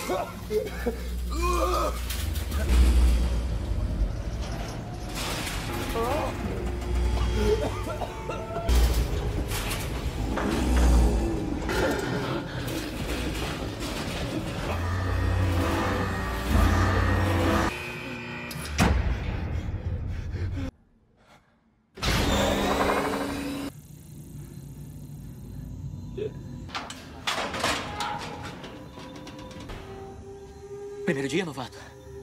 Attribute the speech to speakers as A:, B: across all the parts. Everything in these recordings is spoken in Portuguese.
A: Primeiro dia, novato.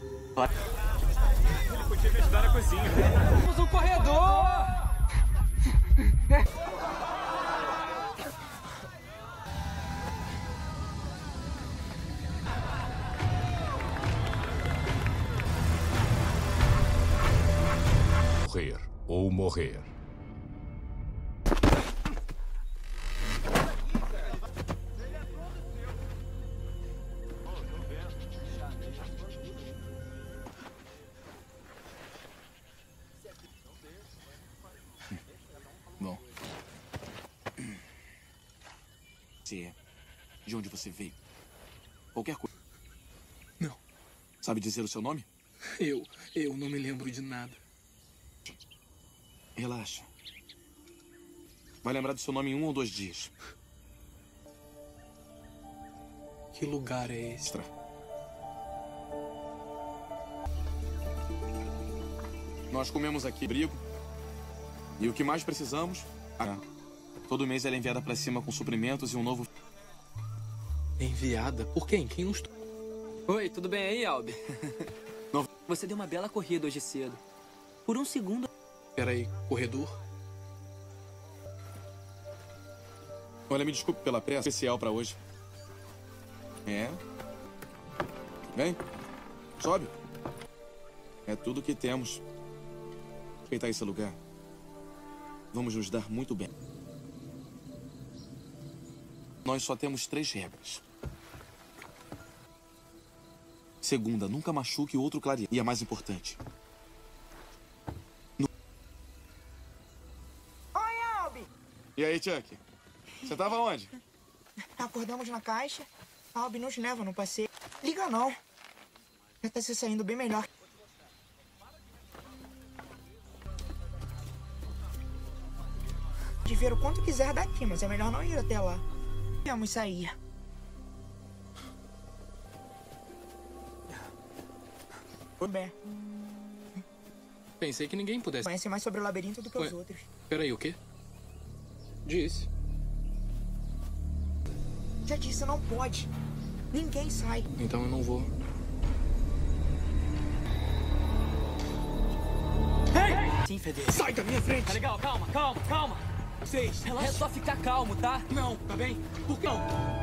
B: Ele podia me ajudar na cozinha.
A: Temos um corredor!
C: Morrer ou morrer.
D: Bom. De onde você veio? Qualquer coisa.
E: Não.
D: Sabe dizer o seu nome?
E: Eu não me lembro de nada.
D: Relaxa. Vai lembrar do seu nome em 1 ou 2 dias.
E: Que lugar é esse?
D: Nós comemos aqui abrigo. E o que mais precisamos... Todo mês ela é enviada pra cima com suprimentos e um novo...
E: Enviada? Por quem? Quem nos...
A: Oi, tudo bem aí, Albi?
D: Não.
A: Você deu uma bela corrida hoje cedo. Por um segundo...
E: Peraí, corredor?
D: Olha, me desculpe pela pressa especial pra hoje. Vem. Sobe. É tudo que temos. Respeitar esse lugar. Vamos nos dar muito bem. Nós só temos 3 regras. Segunda, nunca machuque o outro clarear. E a mais importante.
F: Oi, Albi!
D: E aí, Chuck? Você tava onde?
F: Acordamos na caixa. A Albi nos leva no passeio. Liga não. Já tá se saindo bem melhor. De ver o quanto quiser daqui, mas é melhor não ir até lá. Vamos sair. Tudo bem.
E: Pensei que ninguém pudesse...
F: Conhece mais sobre o labirinto do que os
E: Ué,
F: outros.
E: Peraí, o quê? Disse.
F: Já disse, não pode. Ninguém sai.
E: Então eu não vou.
A: Sim, Fedez.
E: Sai da minha frente!
A: Tá legal, calma.
E: Vocês, relaxa.
A: É só ficar calmo, tá?
E: Não, tá bem? Por que não?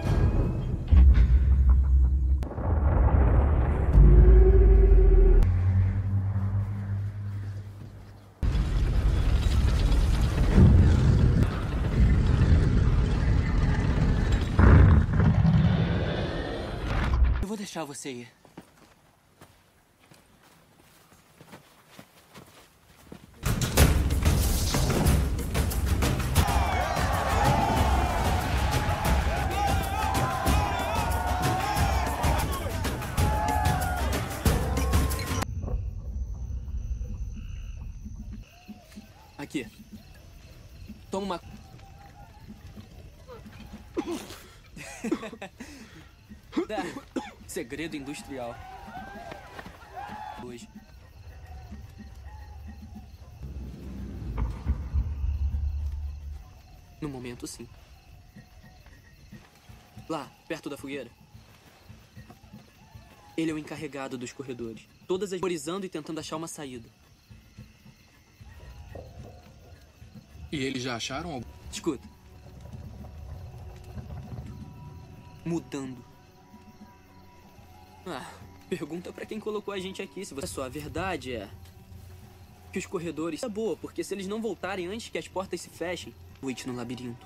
A: Eu vou deixar você ir. Aqui. Toma uma... Segredo industrial. Hoje. No momento, sim. Lá, perto da fogueira. Ele é o encarregado dos corredores. Todas as memorizando e tentando achar uma saída.
E: E eles já acharam algo?
A: Escuta. Mudando. Pergunta pra quem colocou a gente aqui se você... Só a verdade é que os corredores é boa, porque se eles não voltarem antes que as portas se fechem, noite no labirinto.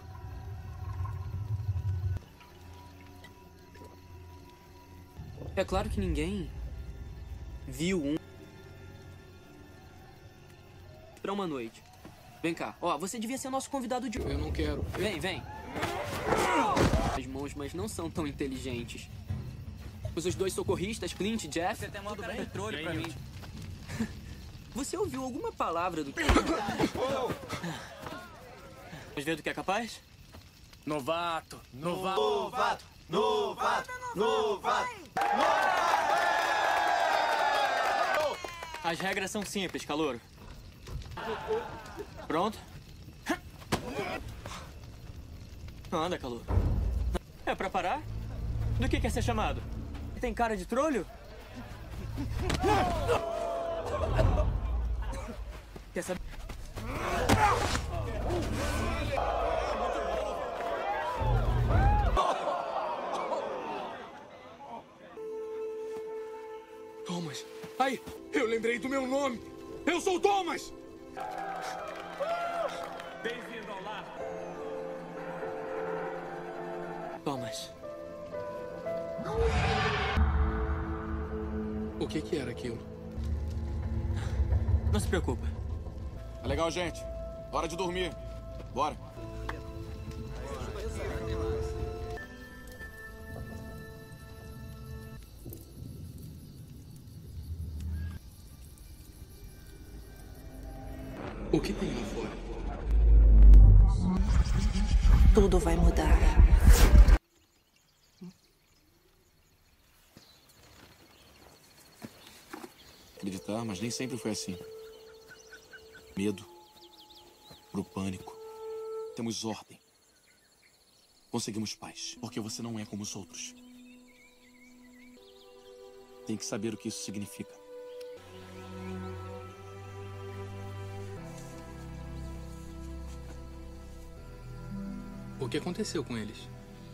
A: É claro que ninguém viu um pra uma noite. Vem cá. Ó, você devia ser nosso convidado de...
E: Eu não quero.
A: Vem. As mãos, mas não são tão inteligentes. Os dois socorristas, Clint e Jeff.
B: Você tem modo bem controle pra mim.
A: Você ouviu alguma palavra do que...
B: Vamos ver do que é capaz?
E: Novato.
B: As regras são simples, calouro. Pronto? Anda, calouro. É pra parar? Do que quer ser chamado? Tem cara de trolho? Quer saber?
E: Thomas. Aí, eu lembrei do meu nome. Eu sou o Thomas.
B: Bem-vindo ao lar. Thomas.
E: O que era aquilo?
B: Não se preocupa.
D: Tá legal, gente. Hora de dormir. Bora.
E: O que tem lá fora?
C: Tudo vai mudar.
D: Acreditar, mas nem sempre foi assim. Medo. Pro pânico. Temos ordem. Conseguimos paz. Porque você não é como os outros. Tem que saber o que isso significa.
E: O que aconteceu com eles?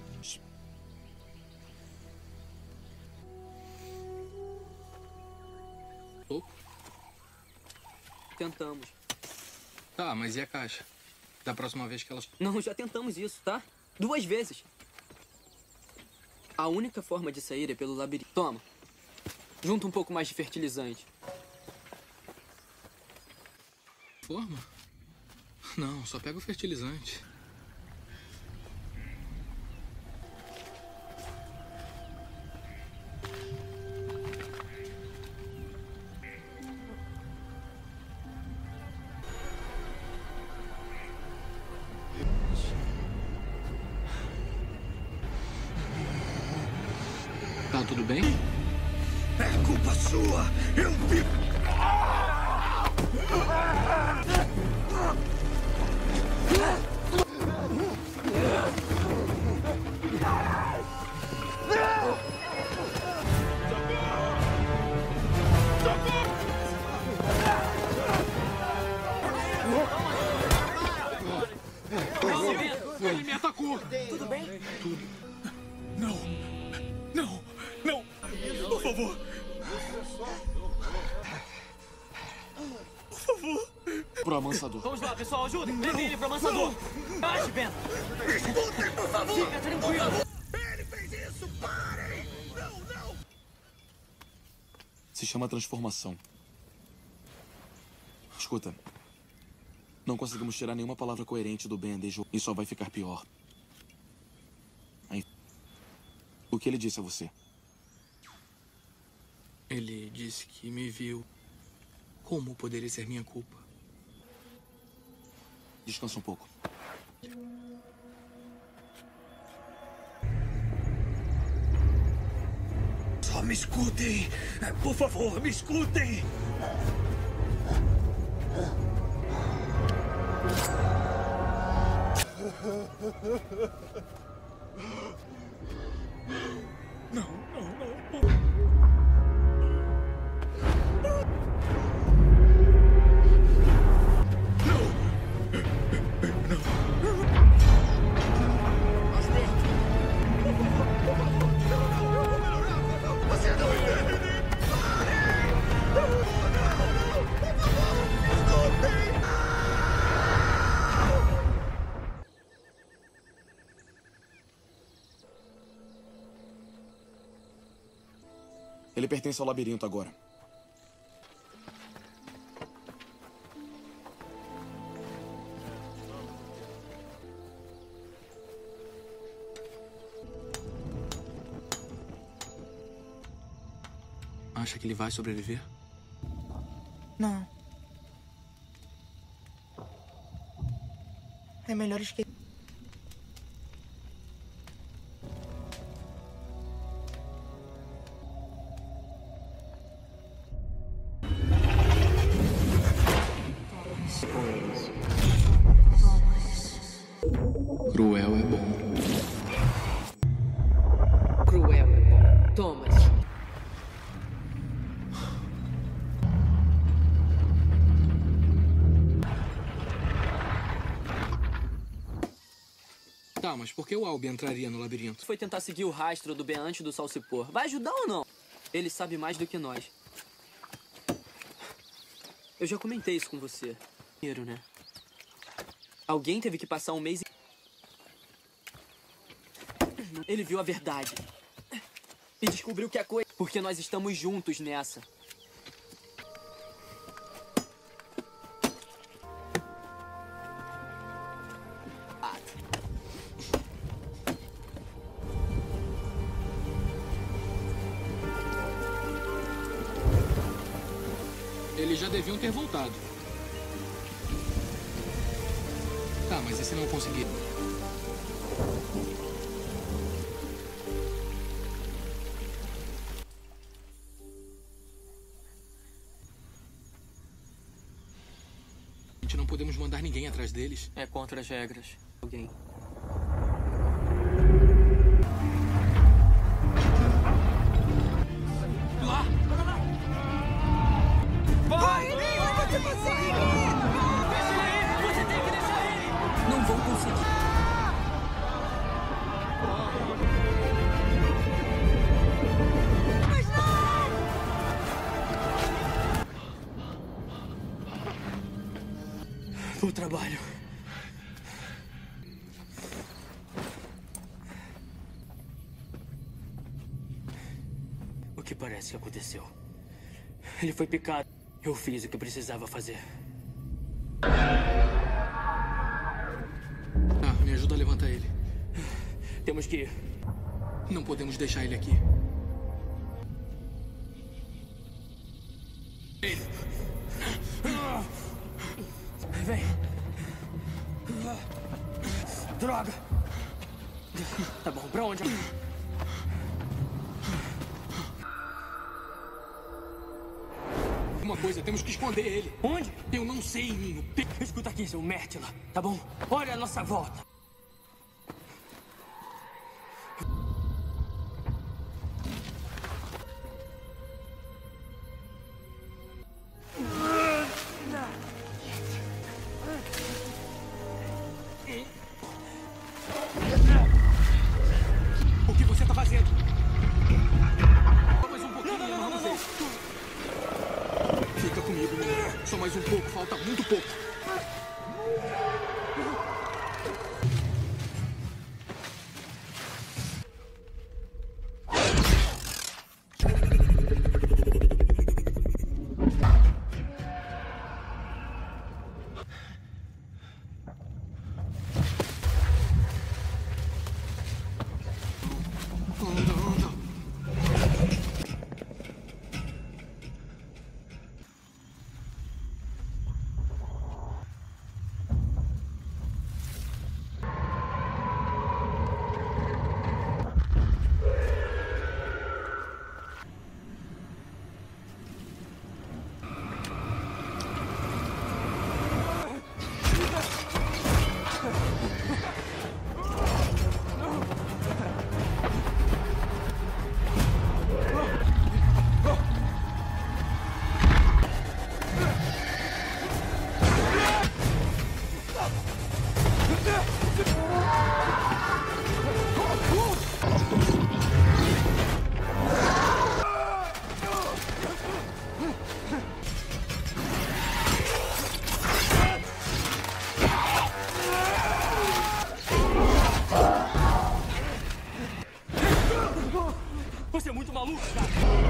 E: Oh,
A: Tentamos.
E: tá, mas e a caixa? Da próxima vez que elas...
A: Não, já tentamos isso, tá? 2 vezes. A única forma de sair é pelo labirinto. Toma. Junta um pouco mais de fertilizante.
E: Forma? Não, só pega o fertilizante. Tá tudo bem?
G: É culpa sua! Eu vi!
E: Ele me atacou!
F: Tudo bem?
G: Não! Não! Não! Por favor! Por favor!
D: Pro amansador.
B: Vamos lá, pessoal, ajudem. Levem ele pro amansador. Baixe, Ben.
G: Escutem, por favor!
B: Fica tranquilo.
G: Ele fez isso! Parem! Não, não!
D: Se chama transformação. Escuta. Não conseguimos tirar nenhuma palavra coerente do Ben desde o... E só vai ficar pior. Aí... O que ele disse a você?
E: Ele disse que me viu. Como poderia ser minha culpa?
D: Descansa um pouco.
G: Só me escutem! Por favor, me escutem! Não, não, não. Você não entende! Parem! Não! Por favor, escutem!
D: Ele pertence ao labirinto agora. Acha que ele vai sobreviver?
F: Não. É melhor esquecer.
D: Cruel é bom.
H: Cruel é bom. Thomas.
D: Tá, mas por que o Albi entraria no labirinto?
A: Foi tentar seguir o rastro do Ben antes do sol se pôr. Vai ajudar ou não? Ele sabe mais do que nós. Eu já comentei isso com você. Dinheiro, né? Alguém teve que passar um mês... Ele viu a verdade. E descobriu que a coisa... Porque nós estamos juntos nessa.
D: Eles já deviam ter voltado. Tá, mas e se não conseguir? A gente não podemos mandar ninguém atrás deles.
B: É contra as regras.
A: Alguém.
E: Lá!
A: Não vão conseguir.
B: O trabalho. O que parece que aconteceu? Ele foi picado. Eu fiz o que precisava fazer.
D: Tá, me ajuda a levantar ele.
B: Temos que ir.
D: Não podemos deixar ele aqui.
B: Vem. Droga. Tá bom, pra onde?
D: Uma coisa, temos que esconder ele.
B: Onde?
D: Eu não sei, Nino.
B: Escuta aqui, seu Mértila, tá bom? Olha a nossa volta.
D: O que você tá fazendo? Só mais um pouquinho, vamos ver. Fica comigo, Nino. Só mais um pouco, falta muito pouco.
B: Você é muito maluco, cara.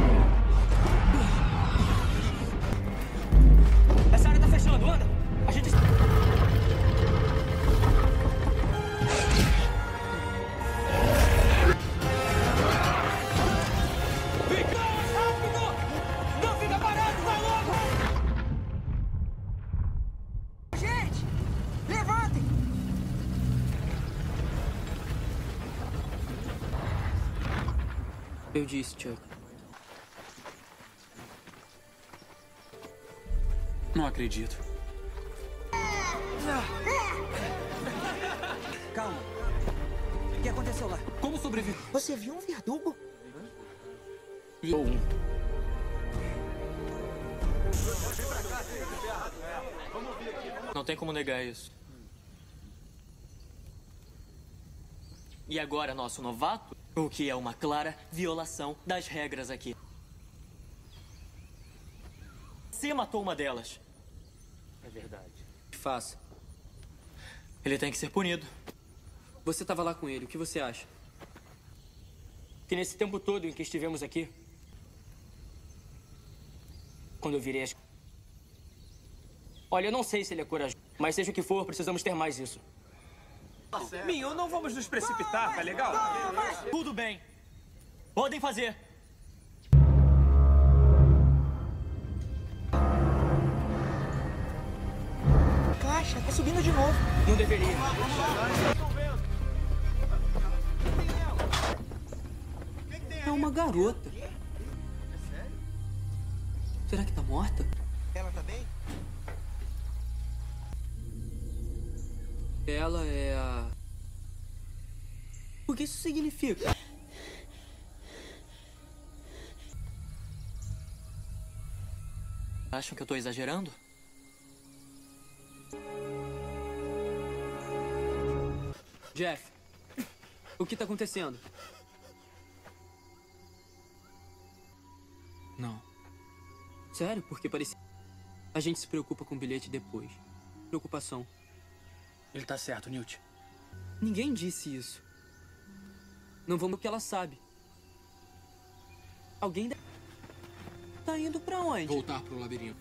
B: Essa área tá fechando, anda. A gente... Vem cá, mais rápido!
A: Eu disse, Chuck.
E: Não acredito.
I: Calma. O que aconteceu lá?
E: Como sobreviver?
F: Você viu um verdugo?
E: Ou um.
B: Não tem como negar isso. E agora, nosso novato, o que é uma clara violação das regras aqui. Você matou uma delas.
A: É verdade. Faça.
B: Ele tem que ser punido.
A: Você estava lá com ele, o que você acha?
J: Que nesse tempo todo em que estivemos aqui, quando eu virei as... Olha, eu não sei se ele é corajoso, mas seja o que for, precisamos ter mais isso.
I: Minho, não vamos nos precipitar, tá legal?
B: Tudo bem. Podem fazer.
F: Caixa, tá subindo de novo.
J: Não deveria.
A: É uma garota. Será que tá morta?
F: Ela tá bem?
A: Ela é a... O que isso significa?
B: Acham que eu tô exagerando?
A: Jeff, o que tá acontecendo?
D: Não.
A: Sério? Porque parecia... A gente se preocupa com o bilhete depois. Preocupação.
E: Ele tá certo, Newt.
A: Ninguém disse isso. Não vamos o que ela sabe. Alguém tá indo pra onde?
D: Voltar pro labirinto.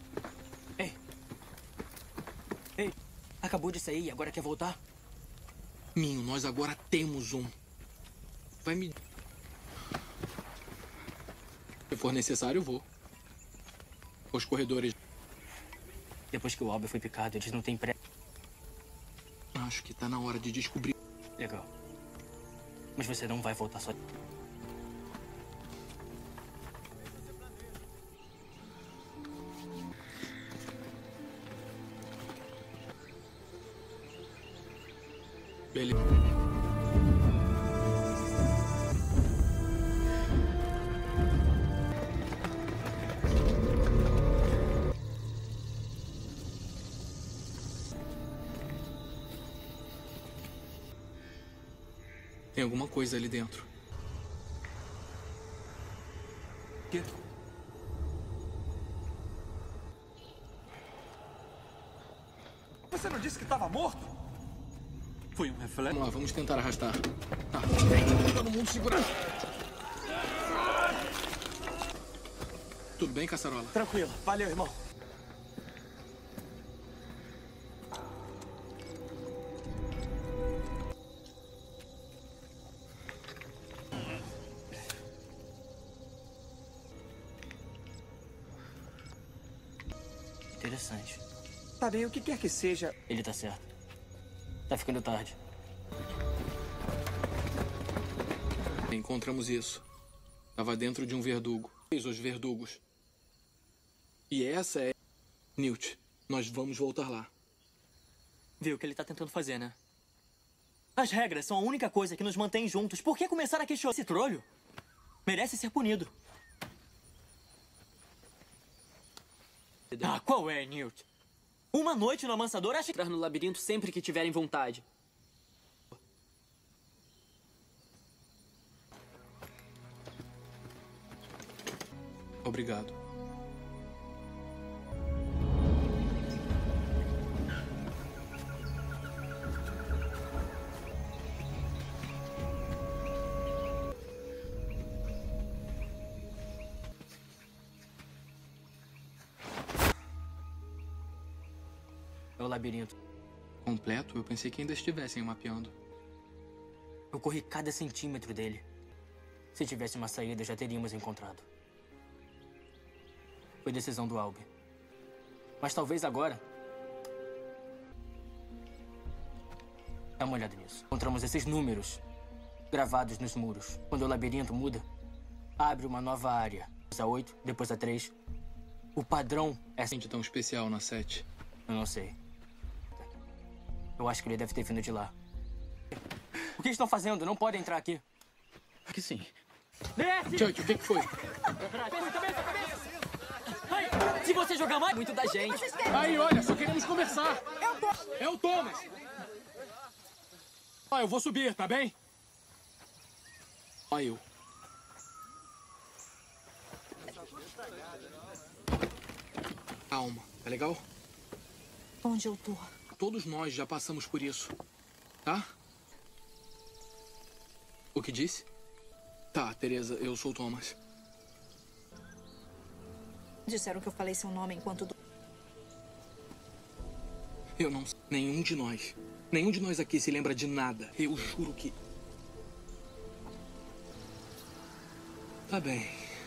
J: Ei, acabou de sair e agora quer voltar?
D: Minho, nós agora temos um. Vai me... Se for necessário, eu vou. Os corredores...
J: Depois que o Albert foi picado, eles não têm pressa.
D: Acho que tá na hora de descobrir.
J: Legal. Mas você não vai voltar só.
D: Beleza. Tem alguma coisa ali dentro.
E: Quê?
I: Você não disse que estava morto?
E: Foi um reflexo.
D: Vamos lá, vamos tentar arrastar. Tá. Todo mundo segurando. Tudo bem, Caçarola?
I: Tranquilo. Valeu, irmão.
J: Interessante.
I: Tá bem, o que quer que seja.
J: Ele tá certo. Tá ficando tarde.
D: Encontramos isso. Tava dentro de um verdugo. Os verdugos. E essa é... Newt, nós vamos voltar lá.
B: Viu o que ele tá tentando fazer, né? As regras são a única coisa que nos mantém juntos. Por que começar a questionar esse trolho? Merece ser punido. Ah, qual é, Newt? Uma noite no amansador, acha que...
A: Entrar no labirinto sempre que tiverem vontade.
D: Obrigado.
J: É o labirinto.
D: Completo? Eu pensei que ainda estivessem mapeando.
J: Eu corri cada centímetro dele. Se tivesse uma saída, já teríamos encontrado. Foi decisão do Albert. Mas talvez agora... Dá uma olhada nisso. Encontramos esses números gravados nos muros. Quando o labirinto muda, abre uma nova área. A 8, depois a 3. O padrão é...
E: Gente tão especial na 7.
J: Eu não sei. Eu acho que ele deve ter vindo de lá. O que estão fazendo? Não podem entrar aqui.
E: Que sim.
J: Desce!
E: Chuck, o que foi?
J: Cabeça! Ai, se você jogar mais...
A: Muito da gente.
E: Aí, olha, só queremos conversar. É o Thomas. Ó, eu vou subir, tá bem? Ó, eu. Calma, tá legal?
C: Onde eu tô?
E: Todos nós já passamos por isso, tá? O que disse? Tá, Teresa, eu sou o Thomas.
C: Disseram que eu falei seu nome enquanto...
E: Eu não sei. Nenhum de nós aqui se lembra de nada. Eu juro que... Tá bem.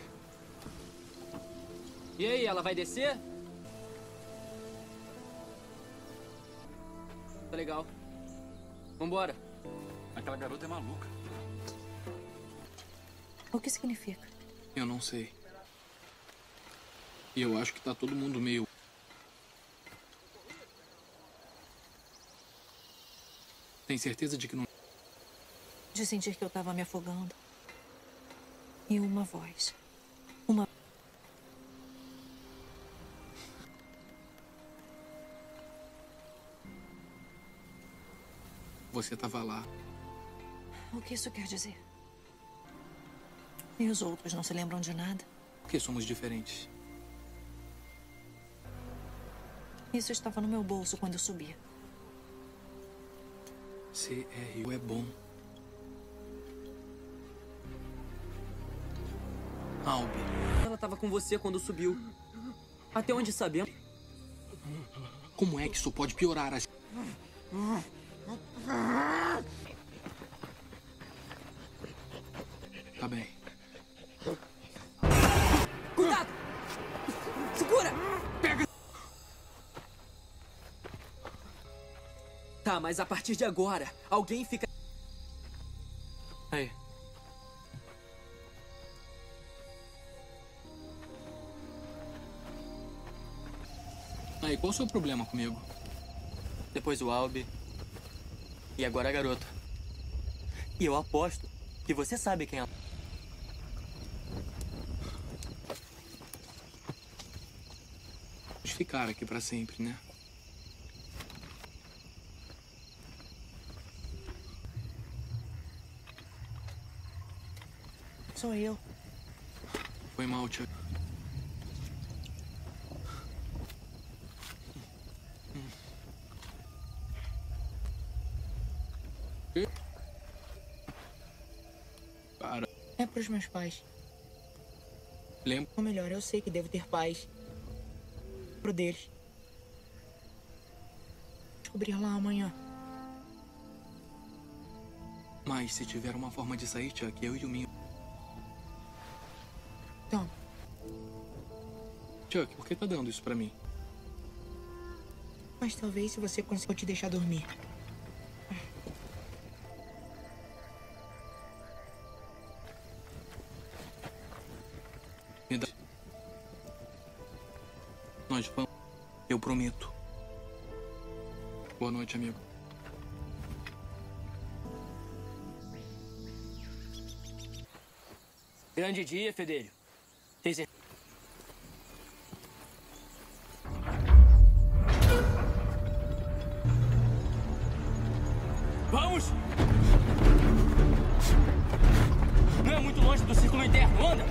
A: E aí, ela vai descer? Tá legal. Vambora.
D: Aquela garota é maluca.
C: O que significa?
E: Eu não sei. E eu acho que tá todo mundo meio... Tem certeza de que não...
C: De sentir que eu tava me afogando. E uma voz.
E: Você tava lá.
C: O que isso quer dizer? E os outros não se lembram de nada?
E: Porque somos diferentes.
C: Isso estava no meu bolso quando eu subi.
E: CRU é bom. Albi.
A: Ela tava com você quando subiu. Até onde sabemos.
E: Como é que isso pode piorar as... Tá bem.
A: Cuidado! Segura!
E: Pega!
A: Tá, mas a partir de agora, alguém fica...
B: Aí.
E: Aí, qual o seu problema comigo?
B: Depois o Albi. E agora a garota. E eu aposto que você sabe quem é.
E: Vamos ficar aqui pra sempre, né?
C: Sou eu.
E: Foi mal, Chuck. Para.
F: É pros meus pais.
E: Lembra?
F: Ou melhor, eu sei que devo ter pais. Pro deles. Descobrir lá amanhã.
E: Mas se tiver uma forma de sair, Chuck, eu e o Minho.
F: Então,
E: Chuck, por que tá dando isso pra mim?
F: mas talvez se você conseguir eu te deixar dormir.
E: Me dá. Nós vamos. Eu prometo. Boa noite, amigo.
J: Grande dia, Fedelho. Tem certeza? Vamos! Não é muito longe do círculo interno, anda!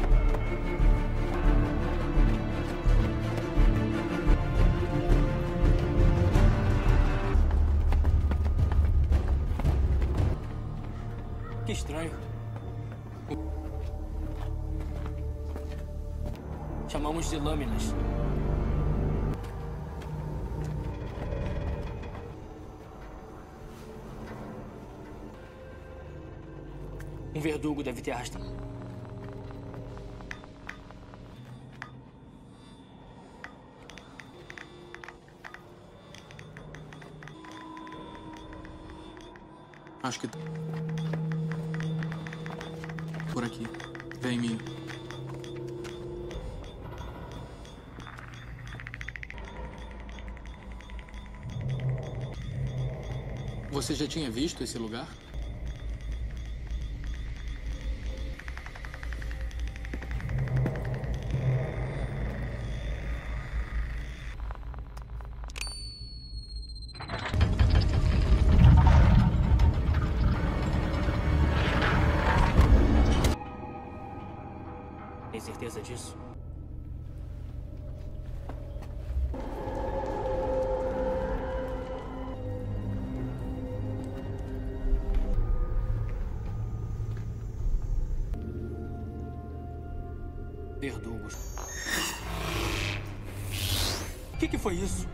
J: Que estranho. Chamamos de lâminas. Um verdugo deve ter arrastado.
E: Acho que... Por aqui.
D: Vem, Minho. Você já tinha visto esse lugar?
J: Tem certeza disso?
D: Verdugos.
B: O que foi isso?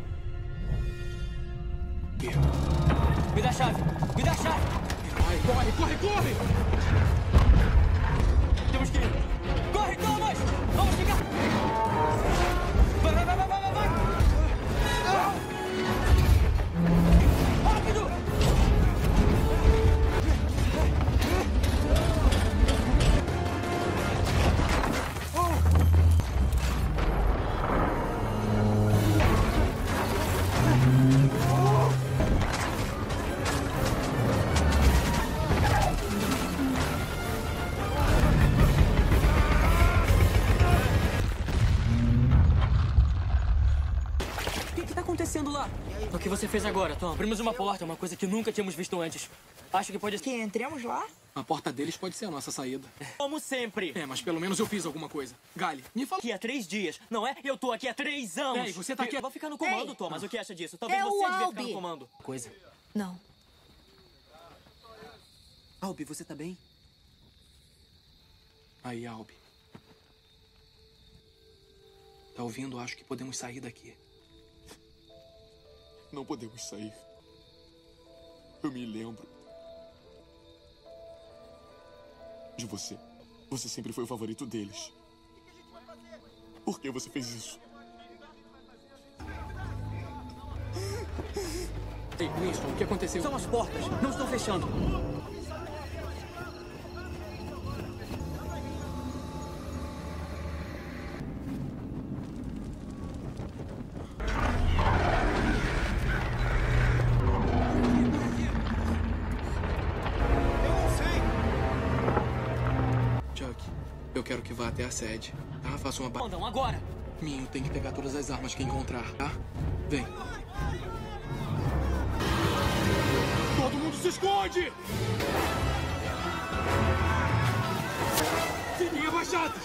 J: Me dá a chave! Me dá a chave!
D: Vai, corre, corre, corre!
J: Temos que ir! Corre, Thomas! Vamos ficar! Vai, vai, vai, vai, vai, vai! Rápido!
A: O que tá acontecendo lá?
B: O que você fez agora, Tom?
J: Abrimos uma porta, uma coisa que nunca tínhamos visto antes. Acho que pode ser.
F: Que entremos lá?
D: A porta deles pode ser a nossa saída.
B: Como sempre.
D: É, mas pelo menos eu fiz alguma coisa. Gali, me fala.
B: Aqui há 3 dias, não é? Eu tô aqui há 3 anos.
D: Ei, você tá aqui-
B: Eu vou ficar no comando,
C: Ei.
B: Thomas. O que acha disso? Talvez
C: É o
B: você devia ficar
C: Albi.
B: no comando.
J: Coisa.
C: Não.
A: Albi, você tá bem?
D: Aí, Albi. Tá ouvindo? Acho que podemos sair daqui. Não podemos sair. Eu me lembro de você. Você sempre foi o favorito deles. Por que você fez isso? Ei, Winston, o que aconteceu?
A: São as portas. Não estão fechando.
D: Chuck, eu quero que vá até a sede, tá? Faça uma...
B: Mandam agora.
D: Minho tem que pegar todas as armas que encontrar, tá? Vem.
E: Todo mundo se esconde! Fiquem abaixados!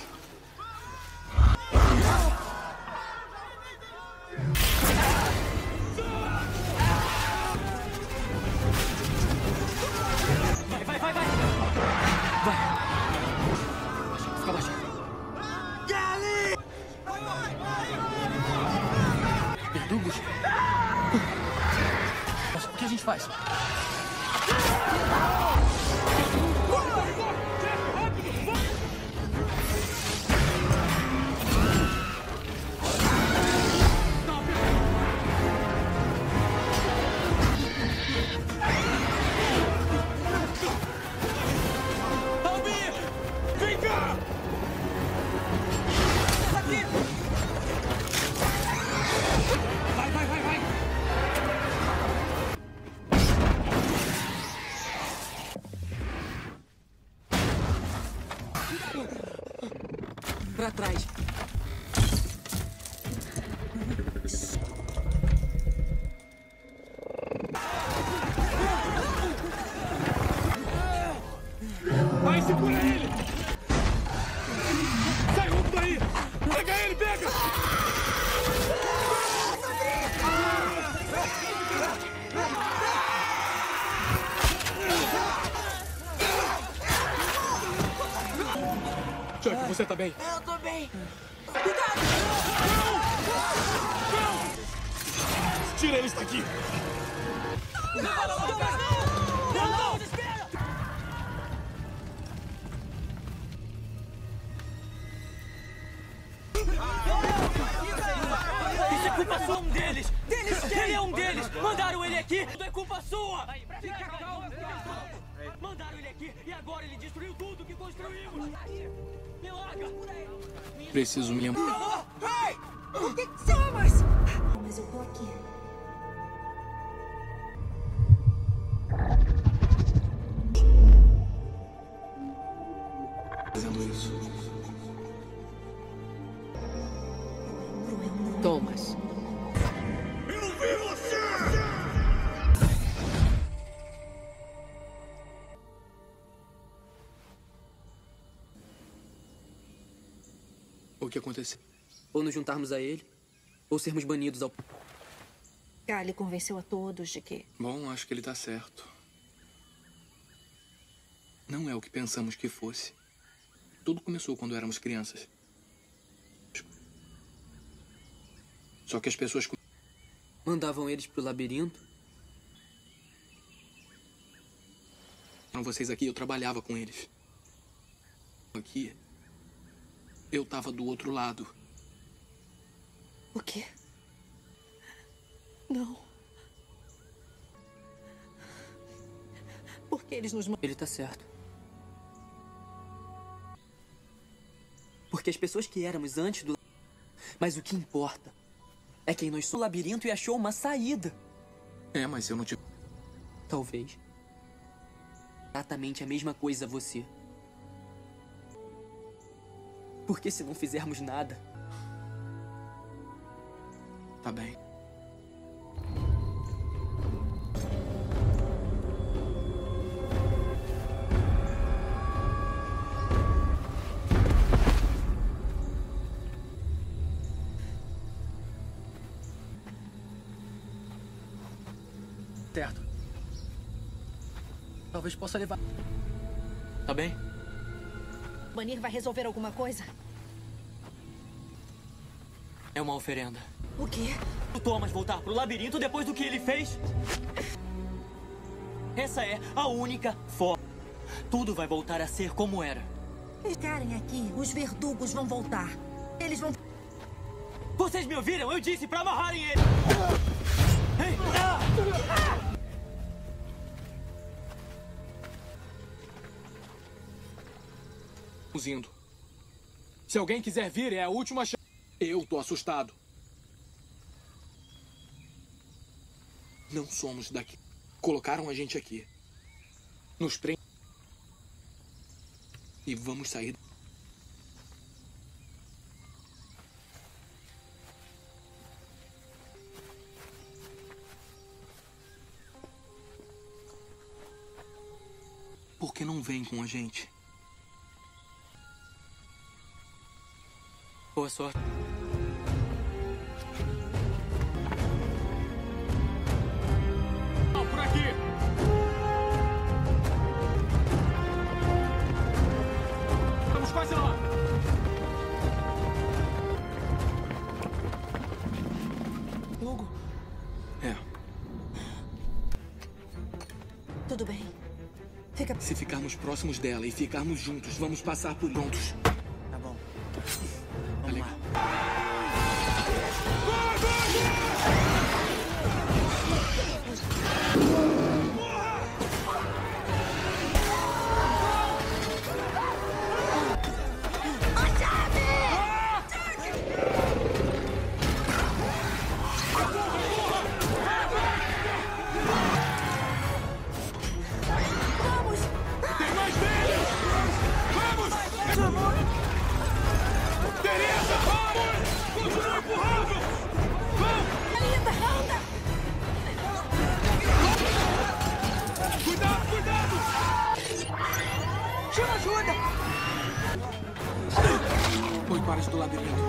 B: Vai, vai, vai, vai.
J: Fica abaixado.
A: Verdugos? Mas o que a gente faz?
E: Vem cá! Vai, vai, vai, vai!
A: Pra trás.
E: Vai, segura ele! Sai, vamos daí! Pega ele, pega!
D: Chuck, você tá bem?
F: Eu tô bem.
E: Tira eles daqui!
B: Isso é culpa sua, um deles. Ele é um deles. Mandaram ele aqui. Tudo é culpa sua. Fica calmo. Mandaram ele aqui e agora ele destruiu tudo que construímos.
D: Preciso me lembrar.
F: Ei! O que somos?
C: Mas eu tô aqui.
D: Fazendo isso.
H: Thomas.
G: Eu vi você!
D: O que aconteceu?
A: Ou nos juntarmos a ele, ou sermos banidos ao...
C: Kali convenceu a todos de que...
D: Bom, acho que ele tá certo. Não é o que pensamos que fosse. Tudo começou quando éramos crianças. Só que as pessoas...
A: Mandavam eles pro labirinto.
D: Vocês aqui, eu trabalhava com eles. Aqui, eu tava do outro lado.
C: O quê? Não. Por que eles nos...
A: Ele tá certo. Porque as pessoas que éramos antes do... Mas o que importa é quem nós somos no labirinto e achou uma saída.
D: É, mas eu não te...
A: Talvez. Exatamente a mesma coisa a você. Porque se não fizermos nada...
D: Tá bem.
B: Certo. Talvez possa levar...
J: Tá bem?
C: Banir vai resolver alguma coisa?
J: É uma oferenda.
C: O quê?
B: O Thomas voltar pro labirinto depois do que ele fez? Essa é a única forma. Tudo vai voltar a ser como era.
C: Ficarem aqui, os verdugos vão voltar. Eles vão...
B: Vocês me ouviram? Eu disse pra amarrarem ele! Ei!
D: Vamos indo. Se alguém quiser vir, é a última chance. Eu tô assustado. Não somos daqui. Colocaram a gente aqui. Nos prendem. E vamos sair. Por que não vem com a gente?
J: Boa sorte.
E: Por aqui! Estamos quase lá!
F: Hugo,
D: É.
C: Tudo bem. Fica...
D: Se ficarmos próximos dela e ficarmos juntos, vamos passar por juntos.
B: Tá bom.
D: Vamos
B: lá.
E: Tem mais deles! Vamos! Teresa, vamos! Continua empurrando! Vamos! Cuidado, cuidado!
F: chama ajuda!
D: Foi para do labirinto.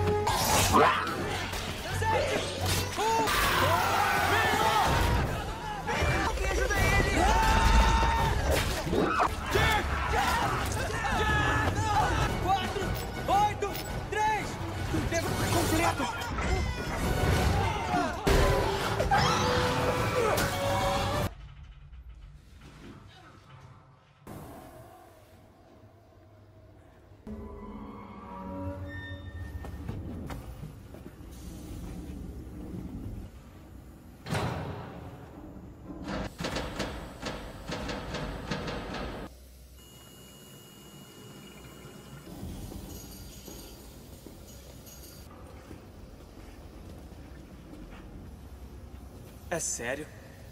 F: Alguém ajuda ele!
B: 4, 8, 3! Tempo completo!
I: É sério?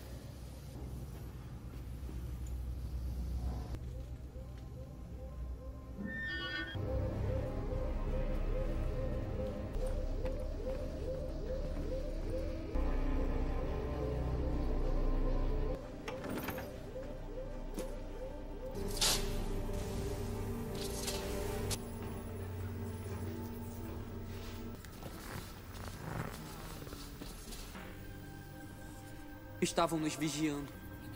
A: Estavam nos vigiando.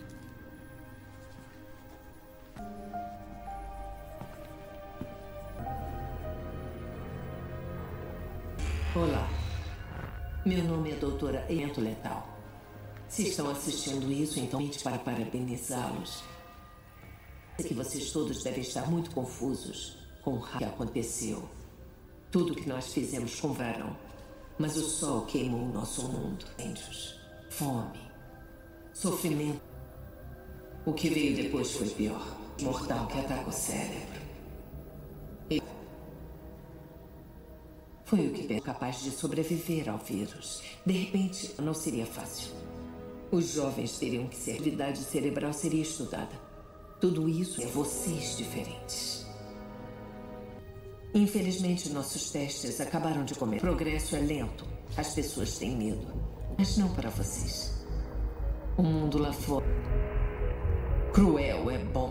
H: Olá. Meu nome é doutora Evento Letal. Se estão assistindo isso, então para parabenizá-los. Sei que vocês todos devem estar muito confusos com o que aconteceu. Tudo que nós fizemos com Varão. Mas o sol queimou o nosso mundo. Incêndios, fome, sofrimento. O que veio depois foi pior. Mortal que ataca o cérebro. E foi o que é capaz de sobreviver ao vírus. De repente, não seria fácil. Os jovens teriam que ser. A atividade cerebral seria estudada. Tudo isso é vocês diferentes. Infelizmente, nossos testes acabaram de comer. O progresso é lento. As pessoas têm medo. Mas não para vocês. O mundo lá fora cruel é bom.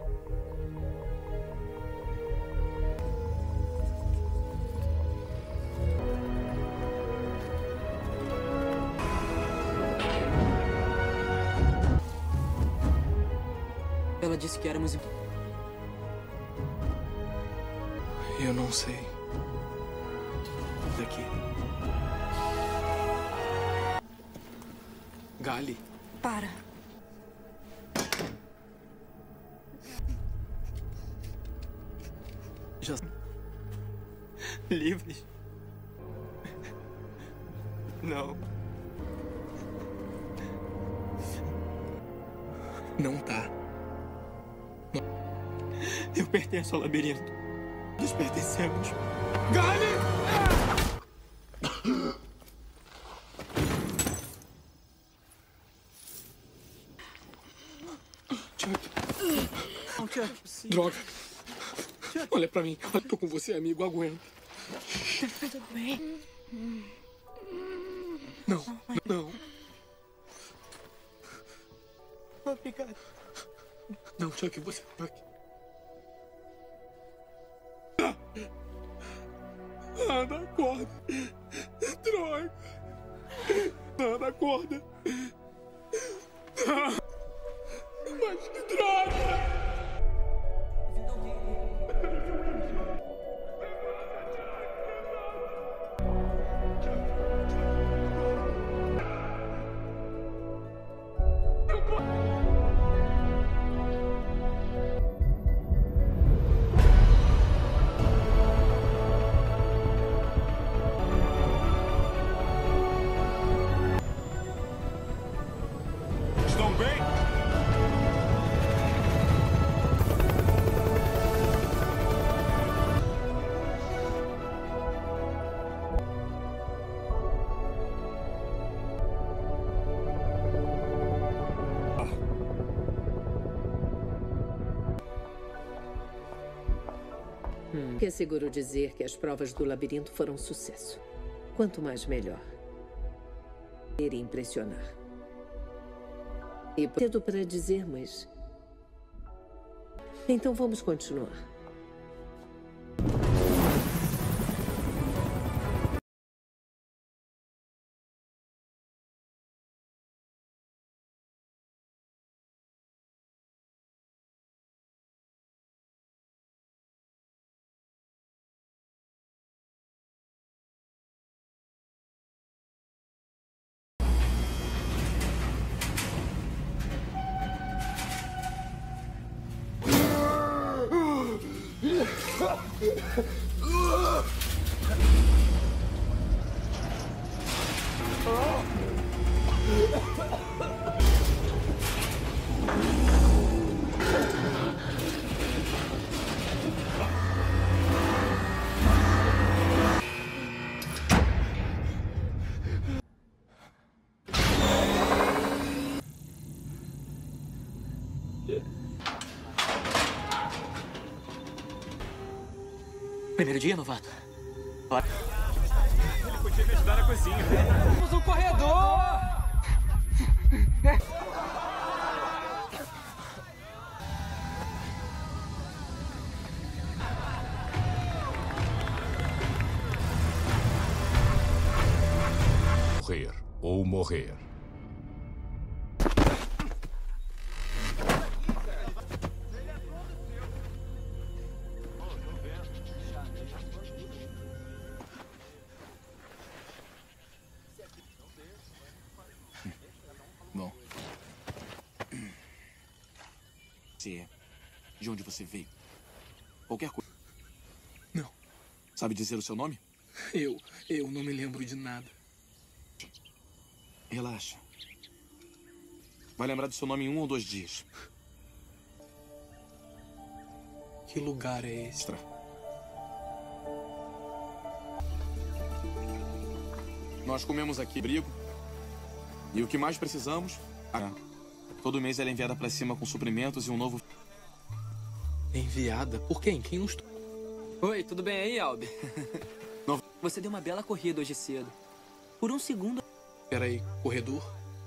A: Ela disse que éramos...
E: Eu não sei. Daqui. Gali.
C: Para.
E: Já...
B: Livres? Não.
E: Não tá.
B: Eu pertenço ao labirinto. Nós pertencemos.
E: Gali! Chuck. Droga. Olha pra mim. Eu tô com você, amigo. Aguenta.
F: Tudo bem?
E: Não, não.
F: Obrigado.
E: Não, Chuck, você tá aqui. Ana, acorda. Droga. Ana, acorda. Mas que droga!
G: Estão bem?
H: Que é seguro dizer que as provas do labirinto foram um sucesso. Quanto mais, melhor. Iria impressionar. E cedo para dizer, mas... Então vamos continuar.
B: Primeiro dia, novato?
I: Ele podia me ajudar na cozinha. Temos um corredor!
K: Morrer ou morrer.
D: Bom. De onde você veio? Qualquer coisa.
E: Não.
D: Sabe dizer o seu nome?
E: Eu não me lembro de nada.
D: Relaxa. Vai lembrar do seu nome em 1 ou 2 dias.
E: Que lugar é esse?
D: Nós comemos aqui abrigo. E o que mais precisamos... Todo mês ela é enviada pra cima com suprimentos e um novo...
E: Enviada? Por quem? Quem nos...
A: Oi, tudo bem aí, Albi? Você deu uma bela corrida hoje cedo. Por um segundo...
E: Peraí, corredor?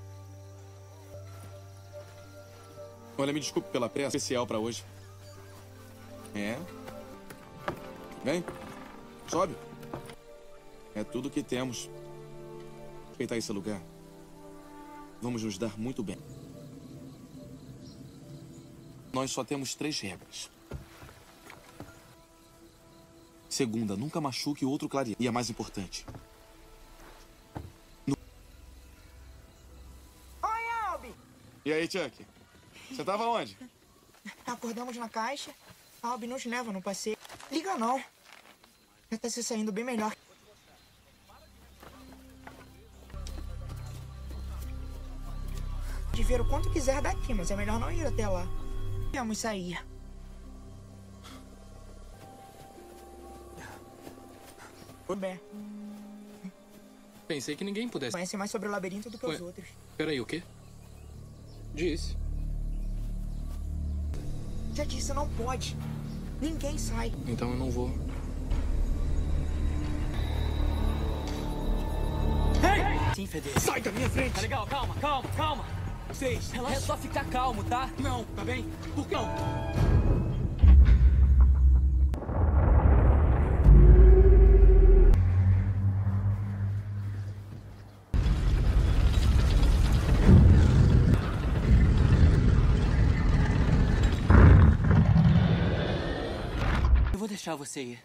D: Olha, me desculpe pela pressa especial pra hoje. Vem, sobe. É tudo que temos. Respeitar esse lugar. Vamos nos dar muito bem. Nós só temos 3 regras. Segunda, nunca machuque o outro clarear. E a mais importante.
F: Oi, Albi!
D: E aí, Chuck? Você tava onde?
F: Acordamos na caixa. A Albi nos leva no passeio. Liga não. Já tá se saindo bem melhor. De ver o quanto quiser daqui, mas é melhor não ir até lá. Vamos sair. Tudo bem.
E: Pensei que ninguém pudesse.
F: Conhece mais sobre o labirinto do que os outros.
E: Peraí, o quê? Disse.
F: Já disse, não pode. Ninguém sai.
E: Então eu não vou.
B: Ei! Sim, Fede.
E: Sai da minha frente!
B: Tá legal, calma.
E: Vocês,
B: relaxa.
A: É só ficar calmo, tá?
E: Não, tá bem? Por que não?
B: Eu vou deixar você ir.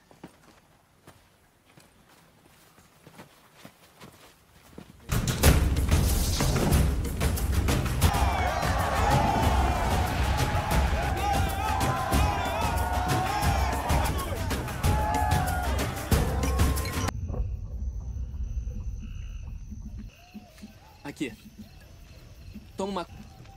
A: Aqui. Toma uma...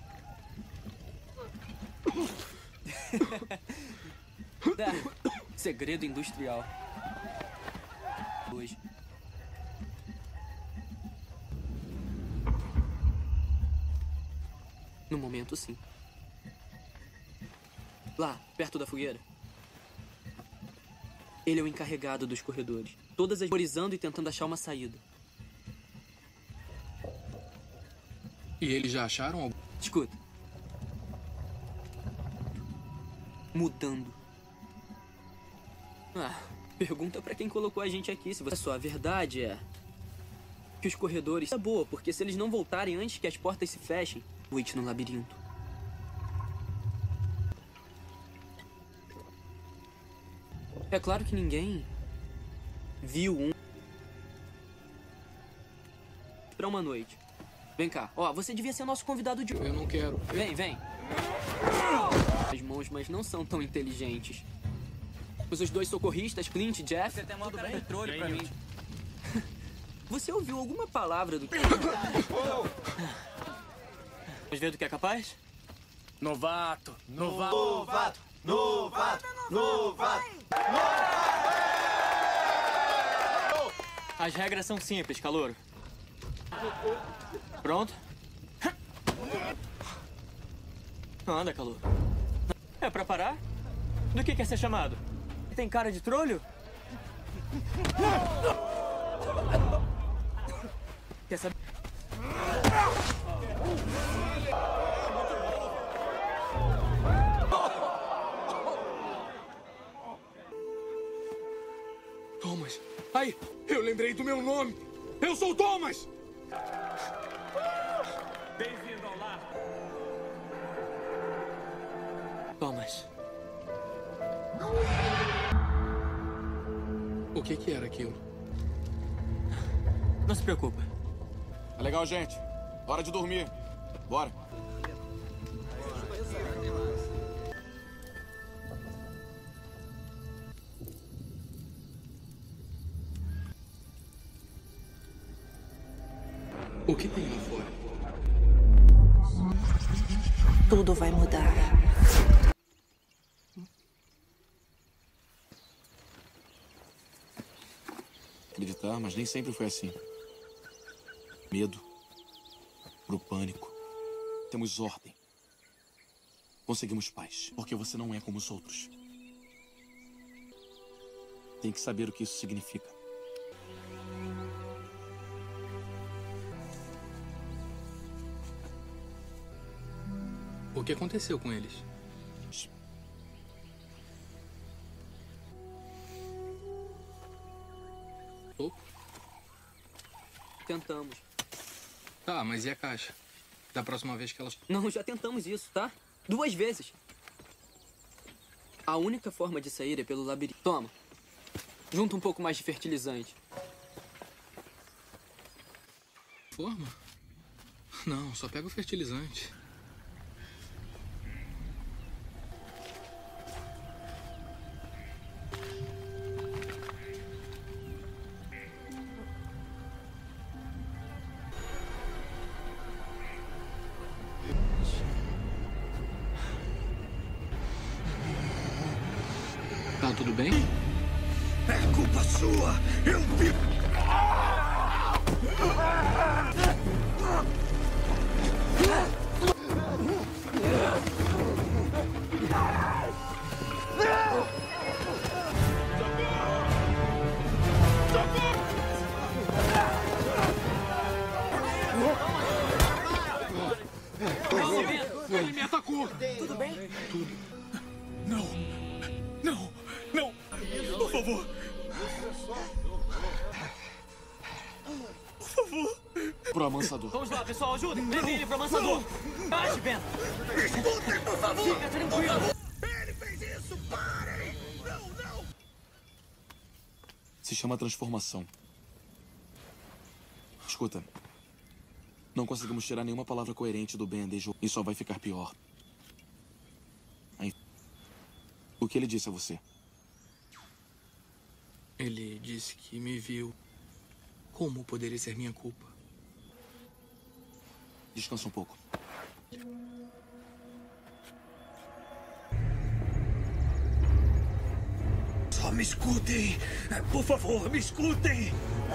A: Segredo industrial. Hoje. No momento, sim. Lá, perto da fogueira. Ele é o encarregado dos corredores. Todas as memorizando e tentando achar uma saída.
E: E eles já acharam algum?
A: Escuta. Mudando. Pergunta pra quem colocou a gente aqui se você... Só a verdade é que os corredores é boa, porque se eles não voltarem antes que as portas se fechem, noite no labirinto. É claro que ninguém viu um pra uma noite. Vem cá. Ó, você devia ser nosso convidado de...
E: Eu não quero.
A: Vem. As mãos, mas não são tão inteligentes. Os 2 socorristas, Clint e Jeff...
J: Você tem uma cara de petróleo pra mim.
A: Você ouviu alguma palavra do...
B: Vamos ver do que é capaz?
I: Novato.
B: As regras são simples, calouro. Pronto? Anda, Calu. É pra parar? Do que quer ser chamado? Tem cara de trolho? Quer saber?
E: Thomas. Aí, eu lembrei do meu nome. Eu sou Thomas!
I: Bem-vindo ao lar.
B: Thomas.
E: O que era aquilo?
B: Não se preocupa.
D: Tá legal, gente. Hora de dormir. Bora.
E: O que tem lá fora?
C: Tudo vai mudar.
D: Acreditar, mas nem sempre foi assim. Medo. Pro pânico. Temos ordem. Conseguimos paz. Porque você não é como os outros. Tem que saber o que isso significa.
E: O que aconteceu com eles? Oh.
A: Tentamos.
E: Tá, mas e a caixa? Da próxima vez que elas...
A: Não, já tentamos isso, tá? 2 vezes. A única forma de sair é pelo labirinto. Toma. Junta um pouco mais de fertilizante.
E: Forma? Não, só pega o fertilizante. Tá tudo bem?
G: É culpa sua! Eu vi...
E: Ele me atacou!
F: Tudo bem?
E: Tudo.
G: Não! Não! Não! Por favor! Por favor!
D: Pro amansador.
B: Vamos lá, pessoal, ajudem! Levem ele pro amansador! Baixe, Ben!
G: Escutem, por favor!
B: Fica tranquilo!
G: Ele fez isso! Parem! Não, não!
D: Se chama transformação. Escuta. Não conseguimos tirar nenhuma palavra coerente do Ben desde o... E só vai ficar pior. Aí... O que ele disse a você?
E: Ele disse que me viu. Como poderia ser minha culpa?
D: Descansa um pouco.
G: Só me escutem! Por favor, me escutem!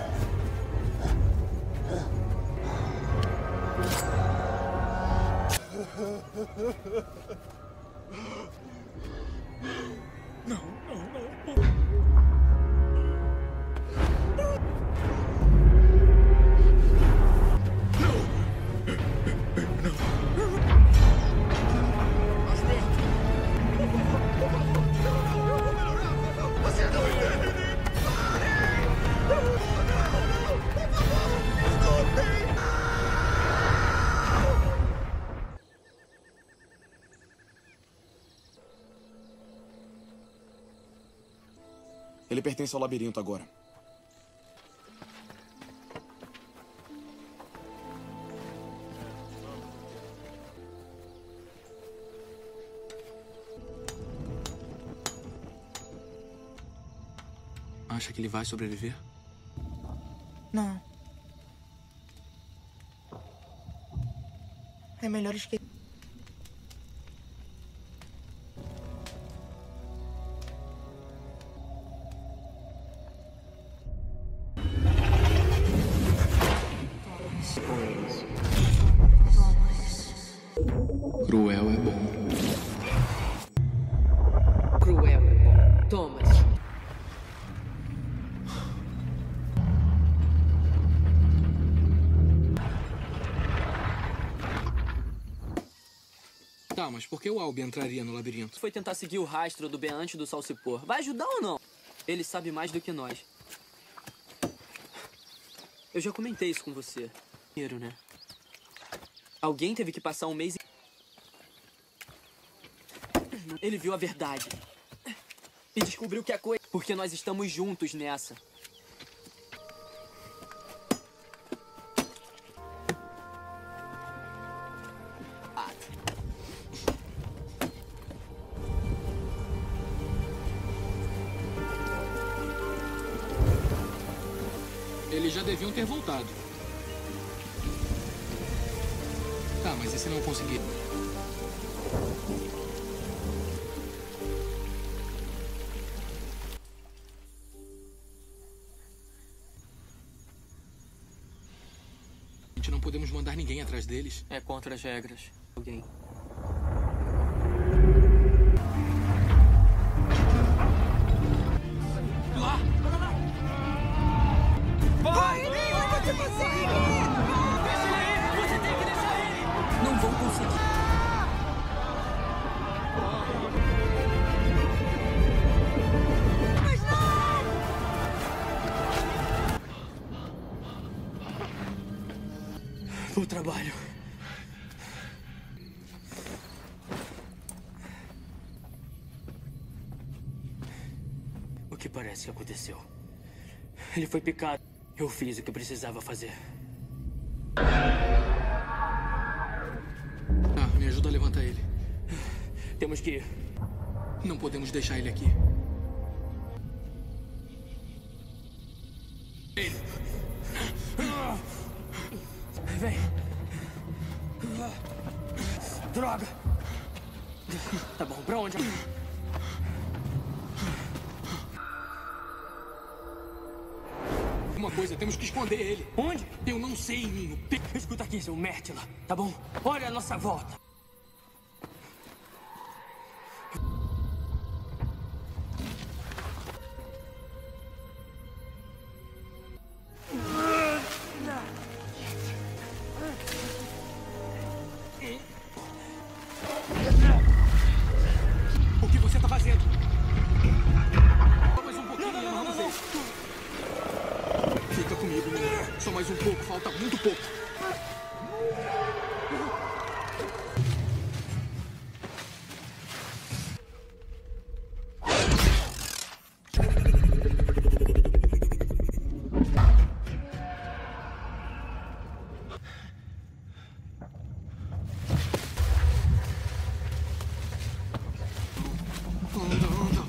G: Não, não, não. Você não entende! Parem! Não! Por favor, me escutem!
D: Ele pertence ao labirinto agora.
E: Acha que ele vai sobreviver?
F: Não. É melhor esquecer.
E: Cruel é bom.
H: Cruel é bom. Thomas.
E: Tá, mas por que o Albi entraria no labirinto?
A: Foi tentar seguir o rastro do Ben antes do sol se pôr. Vai ajudar ou não? Ele sabe mais do que nós. Eu já comentei isso com você. Primeiro, né? Alguém teve que passar um mês... Ele viu a verdade. E descobriu que a coisa... Porque nós estamos juntos nessa.
E: Eles já deviam ter voltado. Tá, mas e se não conseguir? A gente não podemos mandar ninguém atrás deles.
B: É contra as regras.
A: Alguém.
E: Lá!
F: Vai, você consegue!
B: Deixa ele aí! Você tem que deixar ele!
A: Não vão conseguir.
F: Mas não!
B: Bom trabalho. O que parece que aconteceu? Ele foi picado. Eu fiz o que precisava fazer.
E: Tá, me ajuda a levantar ele.
B: Temos que ir.
E: Não podemos deixar ele aqui. Ele.
B: Vem. Droga. Tá bom, pra onde?
E: Uma coisa, temos que esconder ele.
B: Onde?
E: Eu não sei, Ninho.
B: Escuta aqui, seu Mértila, tá bom? Olha a nossa volta.
E: O que você tá fazendo? Só mais um pouquinho e amarramos ele. Fica comigo, Ninho. Só mais um pouco, falta muito pouco. Anda, anda.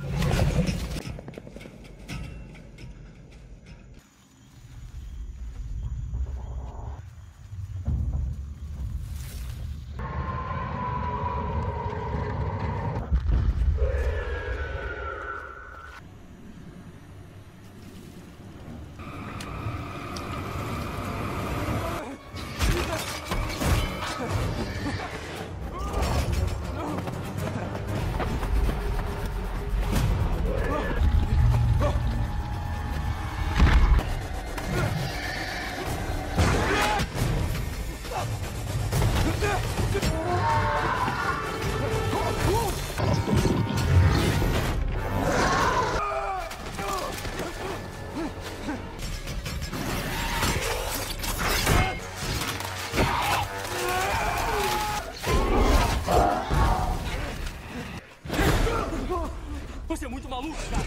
B: Você é muito maluco, cara.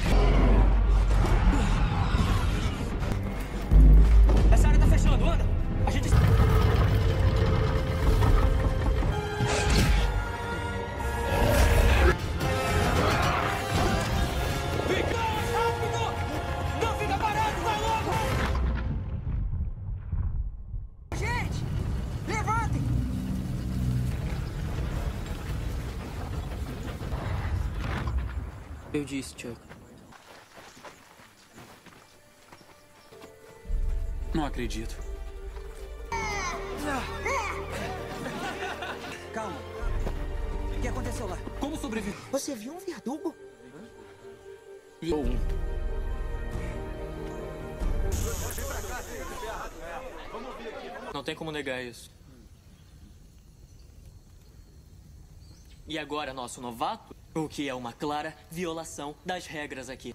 B: Essa área tá fechando, anda. A gente... Fica mais rápido! Não fica parado, vai logo!
F: Gente, levantem!
A: Eu disse, Chuck.
D: Não acredito.
B: Calma. aconteceu lá? Como sobreviver?
F: Você viu um verdugo?
J: Ou um.
B: Não tem como negar isso. E agora, nosso novato, o que é uma clara violação das regras aqui.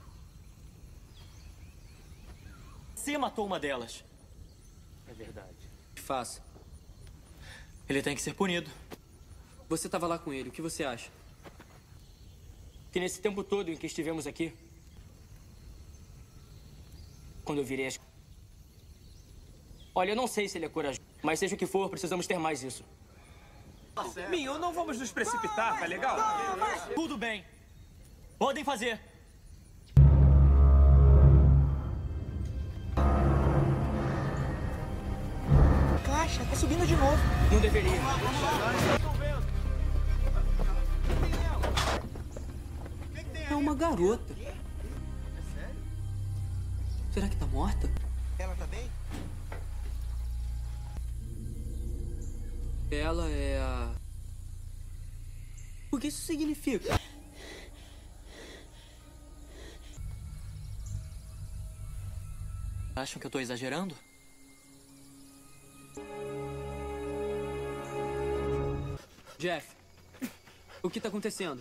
B: Você matou uma delas.
J: É verdade.
A: Faça.
B: Ele tem que ser punido.
A: Você estava lá com ele, o que você acha?
J: Que nesse tempo todo em que estivemos aqui, quando eu virei as... Olha, eu não sei se ele é corajoso, mas seja o que for, precisamos ter mais isso.
I: Minho, não vamos nos precipitar, tá legal?
B: Tudo bem. Podem fazer.
F: Caixa, tá subindo de novo.
J: Não deveria.
A: É uma garota. Será que tá morta?
F: Ela tá bem?
A: Ela é a... O que isso significa?
B: Acham que eu tô exagerando?
A: Jeff, o que tá acontecendo?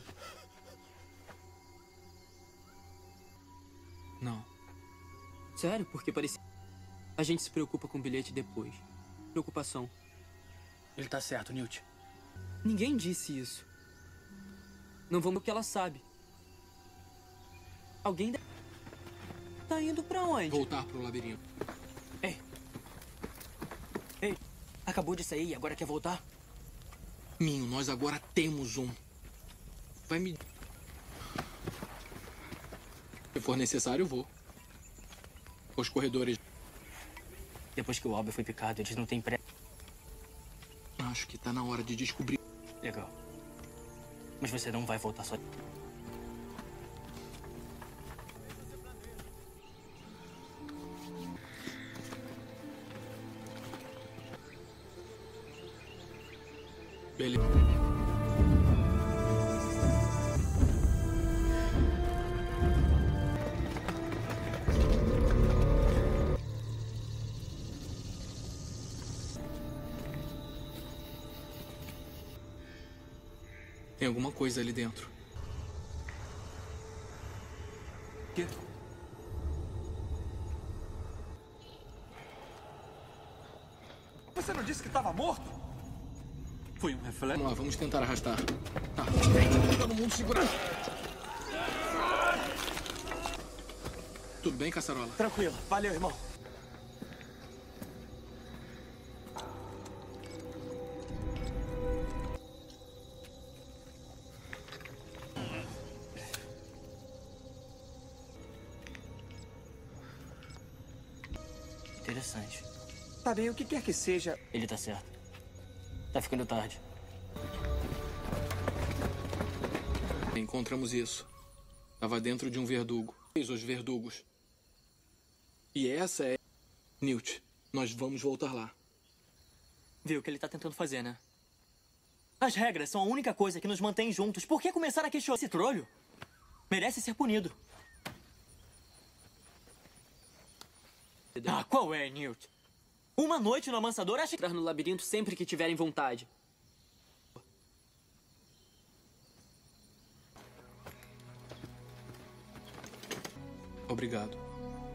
D: Não.
A: Sério? Porque parecia... A gente se preocupa com o bilhete depois. Preocupação.
I: Ele tá certo, Newt.
A: Ninguém disse isso. Não vamos o que ela sabe. Alguém tá indo pra onde?
D: Voltar pro labirinto.
J: Ei. Ei, acabou de sair e agora quer voltar?
D: Minho, nós agora temos um. Vai me... Se for necessário, eu vou. Os corredores...
J: Depois que o Albert foi picado, eles não têm pré...
D: Acho que tá na hora de descobrir.
J: Legal. Mas você não vai voltar só.
D: Beleza. Tem alguma coisa ali dentro.
I: Quê? Você não disse que estava morto? Foi um reflexo.
D: Vamos lá, vamos tentar arrastar. Tá. Todo mundo segurando. Tudo bem, Caçarola?
I: Tranquilo. Valeu, irmão.
J: Interessante.
I: Tá bem, o que quer que seja.
J: Ele tá certo. Tá ficando tarde.
D: Encontramos isso. Tava dentro de um verdugo. Os verdugos. E essa é... Newt, nós vamos voltar lá.
B: Viu o que ele tá tentando fazer, né? As regras são a única coisa que nos mantém juntos. Por que começar a questionar esse trolho? Merece ser punido. Ah, qual é, Newt? Uma noite no amansador, acha que...
A: Entrar no labirinto sempre que tiverem vontade.
D: Obrigado.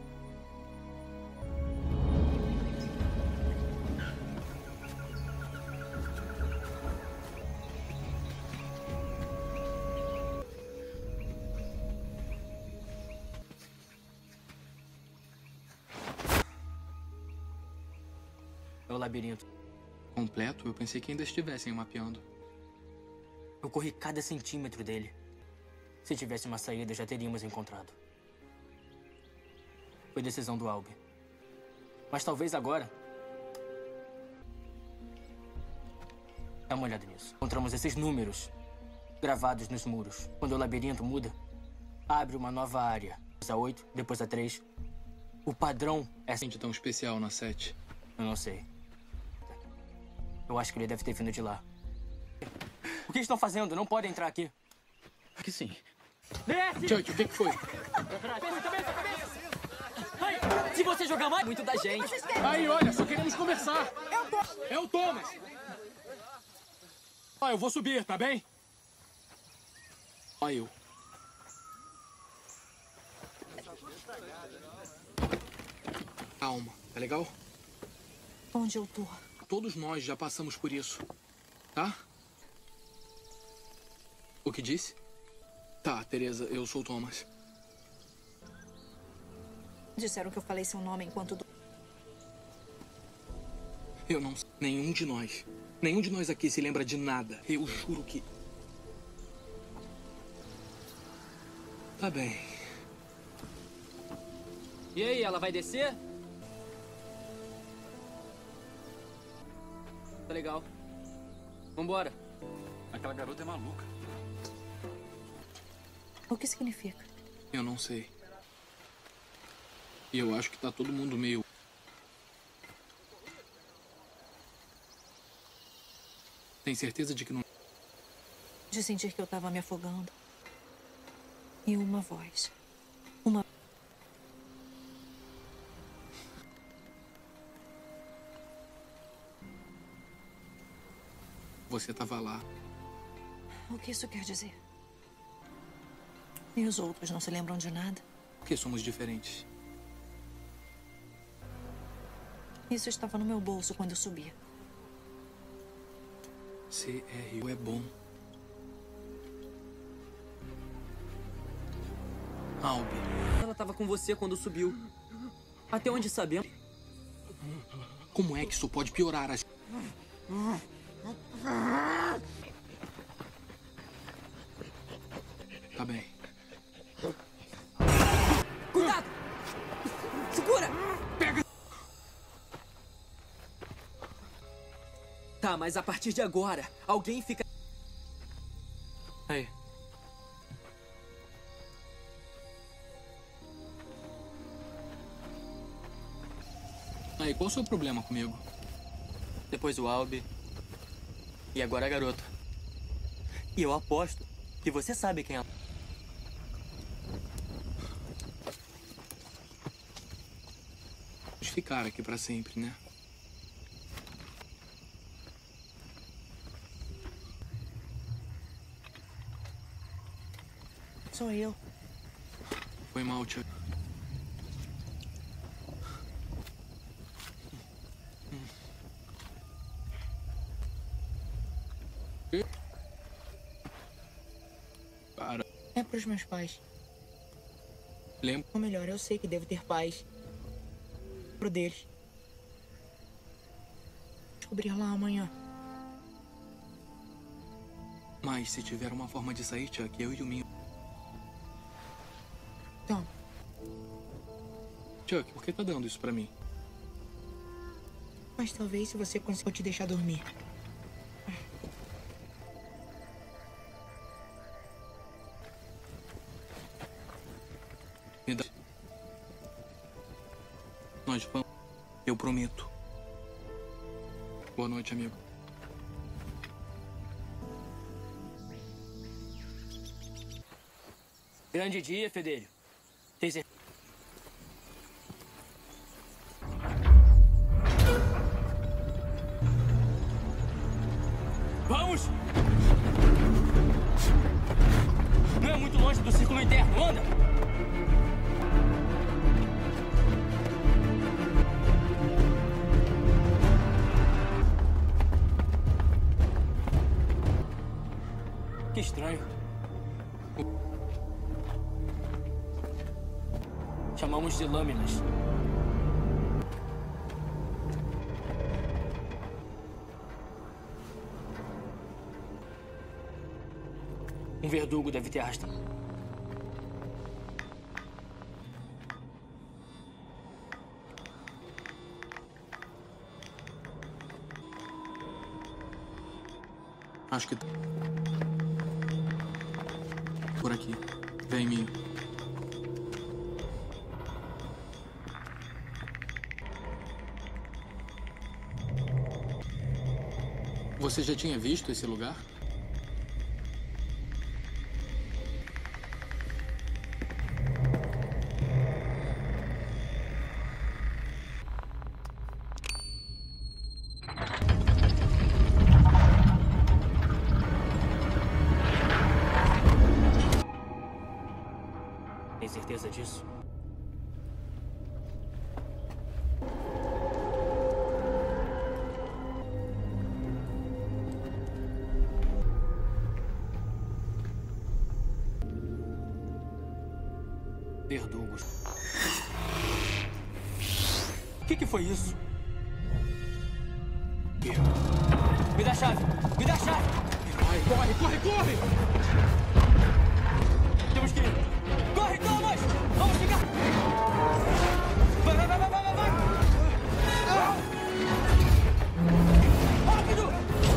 J: É o labirinto.
D: Completo? Eu pensei que ainda estivessem mapeando.
J: Eu corri cada centímetro dele. Se tivesse uma saída, já teríamos encontrado. Foi decisão do Albie. Mas talvez agora... Dá uma olhada nisso. Encontramos esses números gravados nos muros. Quando o labirinto muda, abre uma nova área. A 8, depois a 3. O padrão é...
D: Gente tão especial na 7.
J: Eu não sei. Eu acho que ele deve ter vindo de lá. O que estão fazendo? Não podem entrar aqui.
D: Aqui sim.
J: Desce!
D: Chuck, o que foi?
B: Ai, se você jogar mais...
A: Muito da gente.
E: Aí, olha, só queremos conversar. É o Thomas. Ó, eu vou subir, tá bem?
D: Ó, eu. Calma, tá legal?
C: Onde eu tô?
D: Todos nós já passamos por isso, tá? O que disse? Tá, Teresa, eu sou o Thomas.
C: Disseram que eu falei seu nome enquanto...
D: Eu não sei. Nenhum de nós aqui se lembra de nada. Eu juro que... Tá bem.
A: E aí, ela vai descer? Tá legal. Vambora.
I: Aquela garota é maluca.
C: O que significa?
D: Eu não sei. E eu acho que tá todo mundo meio... Tem certeza de que não...
C: De sentir que eu tava me afogando. E uma voz.
D: Você tava lá.
C: O que isso quer dizer? E os outros não se lembram de nada?
D: Porque somos diferentes.
C: Isso estava no meu bolso quando eu subia.
D: CRU é bom. Albi.
A: Ela tava com você quando subiu. Até onde sabemos.
D: Como é que isso pode piorar as... Tá bem.
A: Cuidado! Segura!
E: Pega!
A: Tá, mas a partir de agora, alguém fica...
B: Aí.
D: Aí, qual o seu problema comigo?
B: Depois o Albi. E agora a garota. E eu aposto que você sabe quem é.
D: Vamos ficar aqui pra sempre, né?
C: Sou eu.
D: Foi mal, Chuck. Para.
F: É pros meus pais.
D: Lembra?
F: Ou melhor, eu sei que devo ter pais. Pro deles. Descobrir lá amanhã.
D: Mas se tiver uma forma de sair, Chuck, eu e o Minho.
F: Então,
D: Chuck, por que tá dando isso pra mim?
F: mas talvez se você conseguir eu te deixar dormir.
D: Me dá. Nós vamos. Eu prometo. Boa noite, amigo.
J: Grande dia, Fedelho. Tem certeza? Vamos! Não é muito longe do círculo interno, anda! Que estranho. Chamamos de lâminas. Um verdugo deve ter arrastado.
D: Acho que... Por aqui. Vem, Minho. Você já tinha visto esse lugar?
J: certeza disso? Verdugos. O que foi isso? Me dá a chave! Me dá a chave!
E: Vai, corre, corre, corre!
J: Temos que ir! Corre, Thomas! Vamos ficar! Vai, vai, vai, vai, vai, vai! Rápido!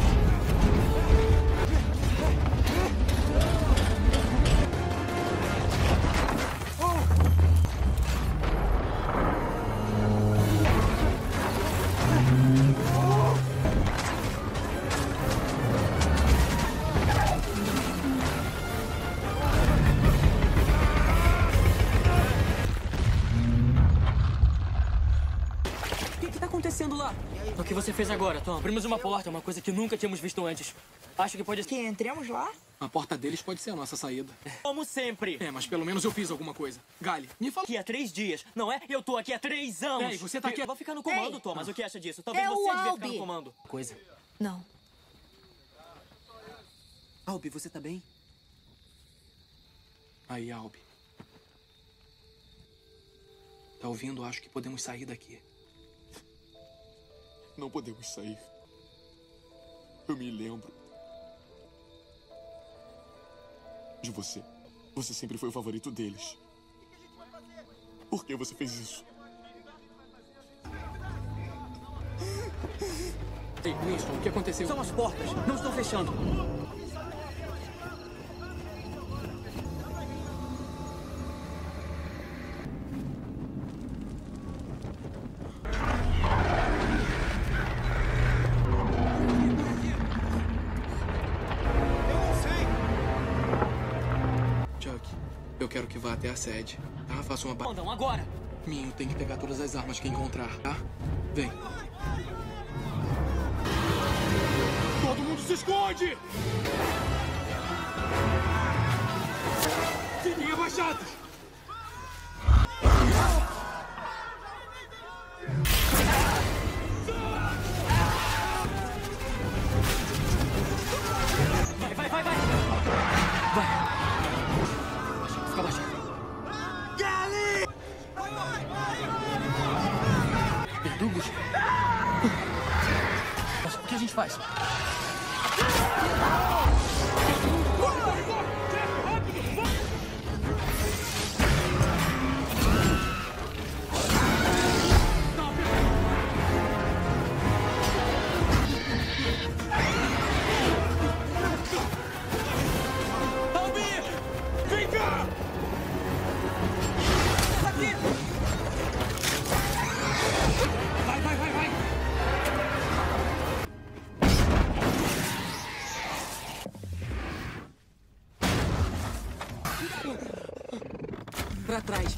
A: Lá.
J: O que você fez agora, Tom? Abrimos uma porta, uma coisa que nunca tínhamos visto antes. Acho que pode...
F: Que entremos lá?
D: A porta deles pode ser a nossa saída.
J: Como sempre.
D: Mas pelo menos eu fiz alguma coisa. Gali, me fala.
J: Aqui há 3 dias, não é? Eu tô aqui há 3 anos.
D: Ei, você tá aqui...
J: Eu vou ficar no comando, Thomas. O que acha disso? Talvez
C: É
J: você
C: o
J: devia ficar
C: Albi.
J: no comando. Coisa.
C: Não.
A: Albi, você tá bem?
D: Aí, Albi. Tá ouvindo? Acho que podemos sair daqui. Não podemos sair. Eu me lembro de você. Você sempre foi o favorito deles. Por que você fez isso?
A: Ei, Winston, o que aconteceu?
J: São as portas. Não estão fechando.
D: Eu quero que vá até a sede, tá? Faça uma...
J: Mandam agora!
D: Minho, tem que pegar todas as armas que encontrar, tá? Vem.
E: Todo mundo se esconde! Fiquem abaixados!
J: Vai, vai, vai, vai! Vai! Fica abaixado.
E: Gali!
A: Verdugos? Mas o que a gente faz? Pra trás.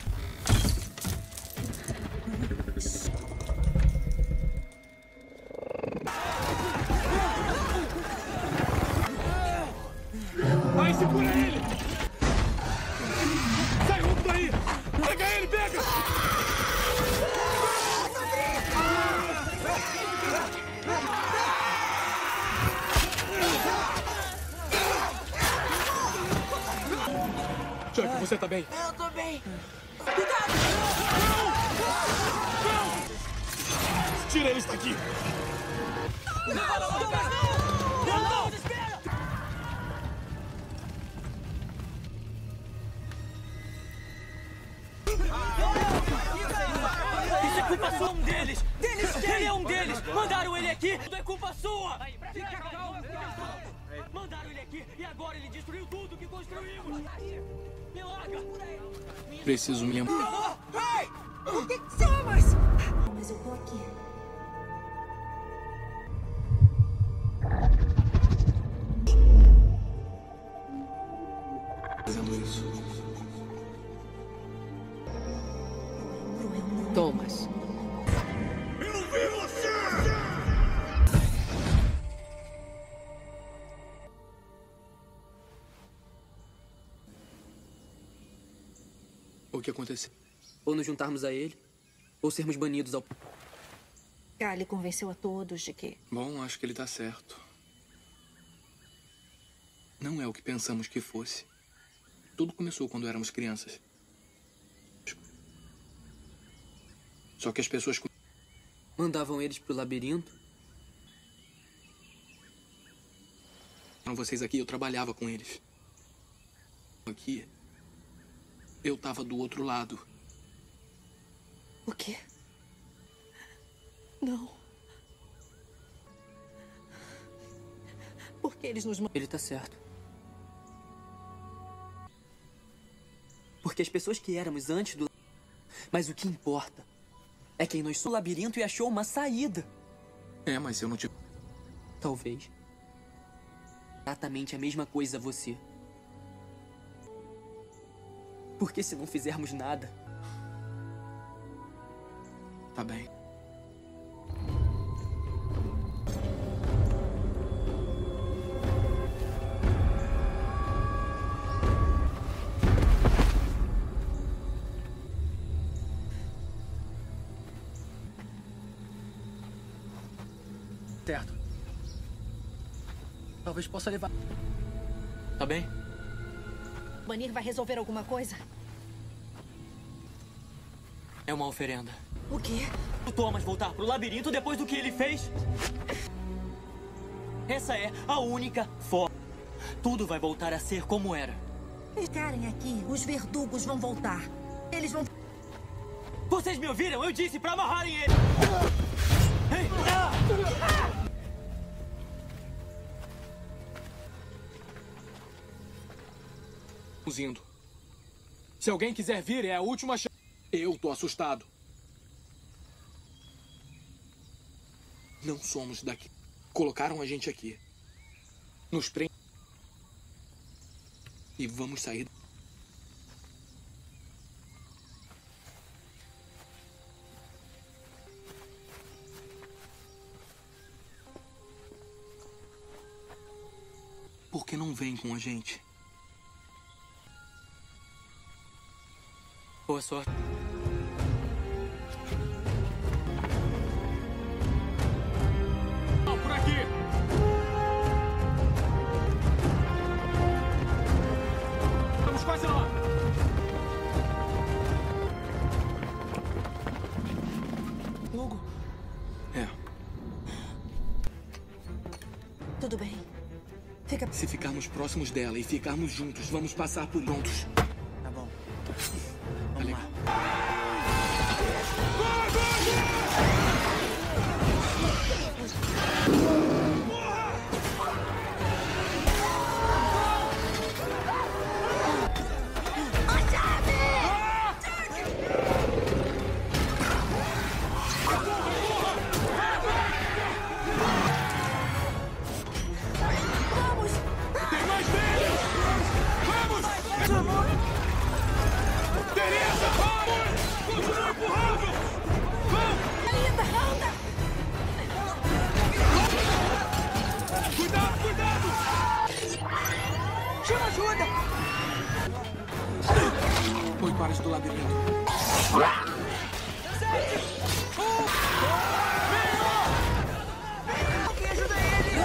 E: Vai, segura ele! Sai, vamos daí! Pega ele, pega!
D: Chuck, você tá bem?
F: Eu tô bem.
E: Tira eles daqui!
J: Não, espera! Isso é culpa sua, um deles! Ele é um deles! Mandaram ele aqui! Tudo é culpa sua! Fica calmo! Mandaram ele aqui e agora ele destruiu tudo que construímos! Me larga!
D: Preciso me lembrar.
F: Ei! O que somos?
C: Mas eu tô aqui.
D: Fazendo isso.
A: Thomas.
E: Eu vi você! O que aconteceu?
A: Ou nos juntarmos a ele, ou sermos banidos ao...
C: Kali convenceu a todos de que...
E: Bom, acho que ele tá certo. Não é o que pensamos que fosse. Tudo começou quando éramos crianças. Só que as pessoas...
A: Mandavam eles pro labirinto?
E: Vocês aqui, eu trabalhava com eles. Aqui, eu tava do outro lado.
C: O quê? Não. Por que eles nos...
A: Ele tá certo. Porque as pessoas que éramos antes do... Mas o que importa é quem nós somos no labirinto e achou uma saída.
E: É, mas eu não te...
A: Talvez. Exatamente a mesma coisa a você. Porque se não fizermos nada...
E: Tá bem.
B: Certo. Talvez possa levar... Tá bem?
C: Banir vai resolver alguma coisa?
B: É uma oferenda.
C: O quê?
B: O Thomas voltar pro labirinto depois do que ele fez? Essa é a única forma. Tudo vai voltar a ser como era.
C: Ficarem aqui, os verdugos vão voltar. Eles vão...
B: Vocês me ouviram? Eu disse pra amarrarem ele! Ei!
E: Vamos indo. Se alguém quiser vir, é a última chance. Eu tô assustado. Não somos daqui. Colocaram a gente aqui. Nos prendem. E vamos sair. Por que não vem com a gente?
B: Boa sorte.
E: Por aqui! Estamos quase lá!
C: Hugo,
E: É.
C: tudo bem. Fica...
E: Se ficarmos próximos dela e ficarmos juntos, vamos passar por juntos.
B: Tá bom.
E: Vamos lá. Tem mais deles! Vamos! Teresa, vamos! Continua empurrando! Vamos!
C: Linda, anda!
E: Cuidado, cuidado!
F: Chama ajuda!
E: Foi para do labirinto.
F: Alguém ajuda ele!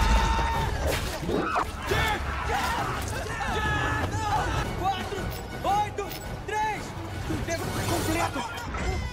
B: 4, 8, 3.
F: Completo!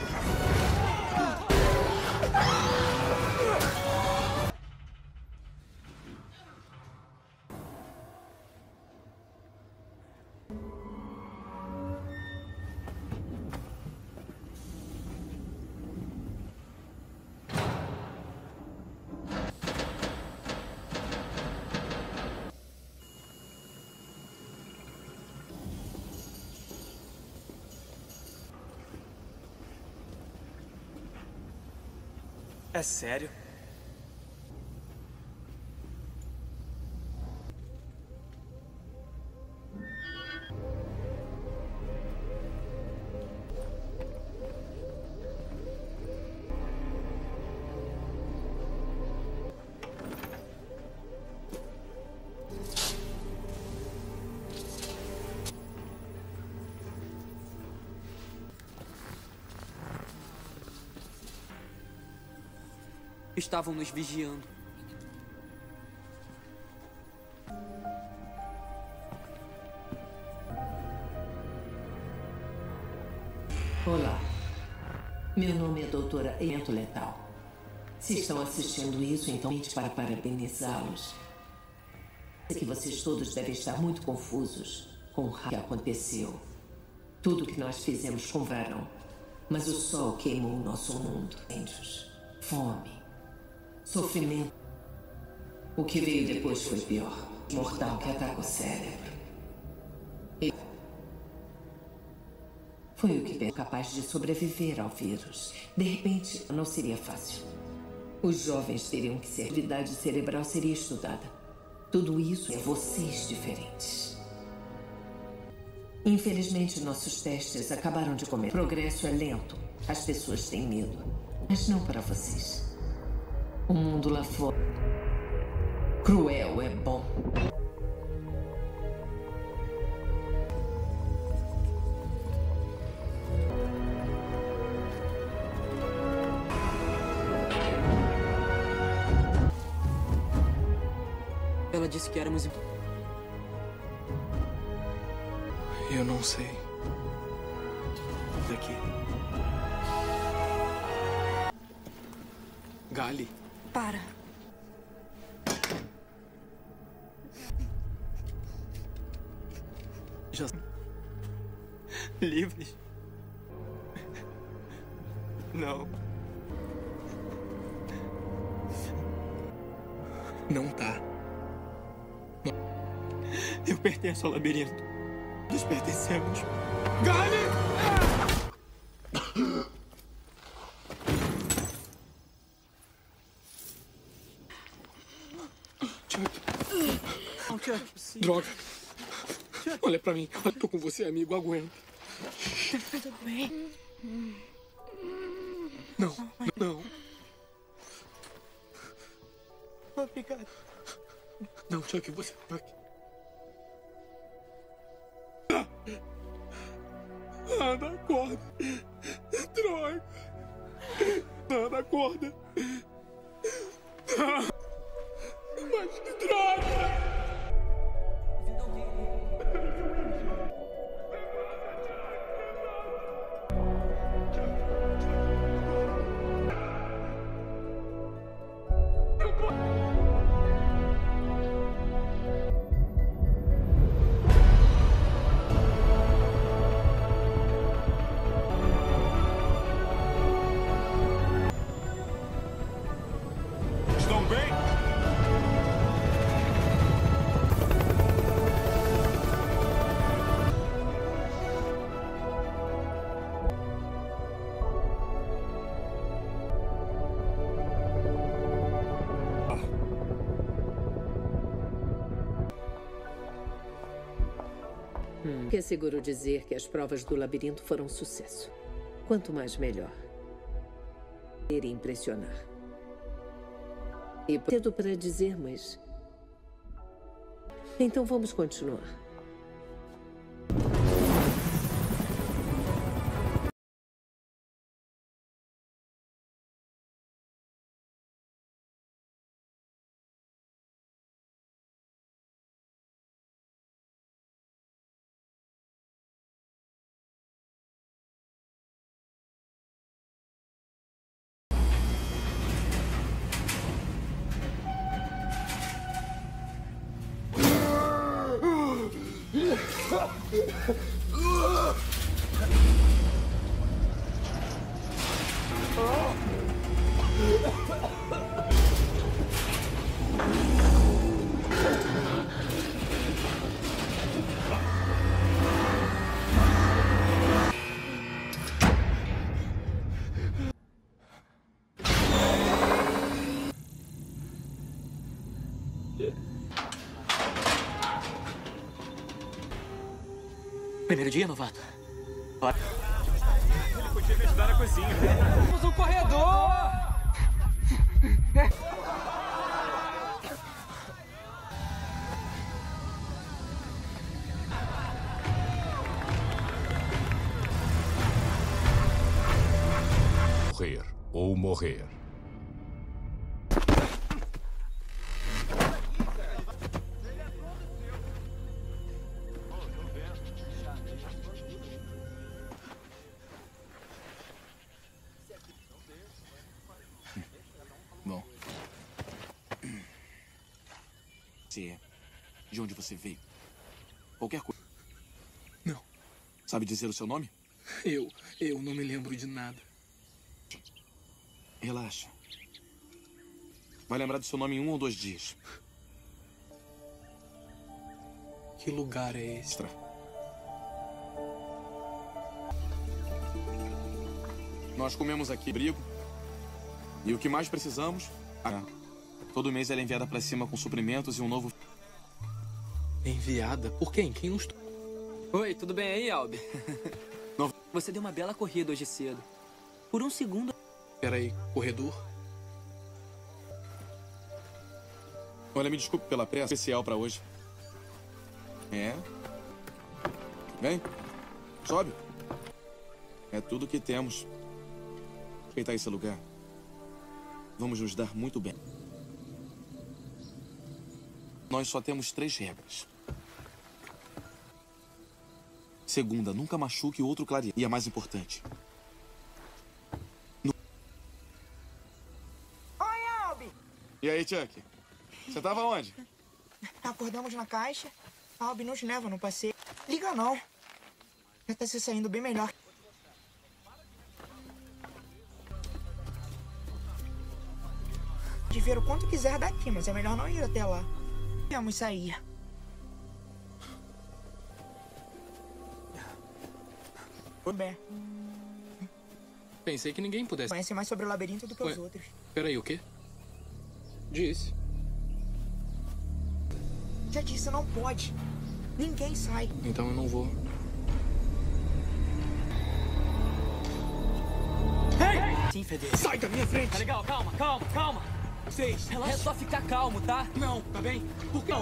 B: É sério?
A: Estavam nos vigiando.
H: Olá. Meu nome é doutora Elemento Letal. Se estão assistindo isso, então para parabenizá-los. Sei que vocês todos devem estar muito confusos com o que aconteceu. Tudo que nós fizemos com Varão. Mas o sol queimou o nosso mundo. Incêndios, fome, sofrimento. O que veio depois foi pior. Mortal que ataca o cérebro. Foi o que é capaz de sobreviver ao vírus. De repente, não seria fácil. Os jovens teriam que ser. A atividade cerebral seria estudada. Tudo isso é vocês diferentes. Infelizmente, nossos testes acabaram de comer. O progresso é lento. As pessoas têm medo. Mas não para vocês. O mundo lá fora. Cruel é bom.
A: Ela disse que éramos...
D: Eu não sei. Daqui.
E: Gali.
C: Para.
B: Já... livres? Não.
D: Não tá.
B: Eu pertenço ao labirinto. Nós pertencemos.
E: Gali!
A: Chuck.
E: Droga. Olha pra mim. Eu tô com você, amigo. Aguenta.
F: Tudo bem?
E: Não, não.
F: Obrigado.
E: Não, Chuck, você tá aqui. Ana, acorda. Droga. Ana, acorda. Mas que droga!
I: Estão bem?
H: Que é seguro dizer que as provas do labirinto foram um sucesso. Quanto mais, melhor. Iria impressionar. E cedo para dizer, mas... Então vamos continuar.
B: Primeiro dia, novato?
I: Ele podia me ajudar na cozinha.
E: Temos um corredor!
K: Morrer ou morrer.
D: você é, de onde você veio. Qualquer coisa.
E: Não.
D: Sabe dizer o seu nome?
E: Eu não me lembro de nada.
D: Relaxa. Vai lembrar do seu nome em 1 ou 2 dias.
E: Que lugar é esse?
D: Nós comemos aqui abrigo. E o que mais precisamos... Todo mês ela é enviada pra cima com suprimentos e um novo...
E: Enviada? Por quem? Quem nos...
A: Oi, tudo bem aí, Albi? Você deu uma bela corrida hoje cedo. Por um segundo...
E: Peraí, corredor?
D: Olha, me desculpe pela pressa especial pra hoje. É? Vem. Sobe. É tudo que temos. Respeitar esse lugar. Vamos nos dar muito bem. Nós só temos 3 regras. Segunda, nunca machuque o outro clareia. E a mais importante.
F: Oi, Albi!
D: E aí, Chuck? Você tava onde?
F: Acordamos na caixa. A Albi nos leva no passeio. Liga não. Já tá se saindo bem melhor. De ver o quanto quiser daqui, mas é melhor não ir até lá. Vamos sair. Tudo bem.
E: Pensei que ninguém pudesse.
F: Conhece mais sobre o labirinto do que os outros.
E: Peraí, o quê? Disse.
F: Já disse, não pode. Ninguém sai.
E: Então eu não vou.
B: Ei! Sim, Fede.
E: Sai da minha frente!
B: Tá legal, calma.
E: Vocês.
A: É só ficar calmo, tá?
E: Não, tá bem? Por que não?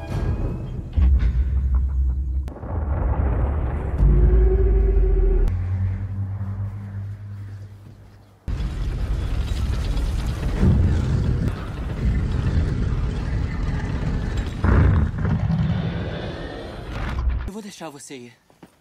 B: Eu vou deixar você ir.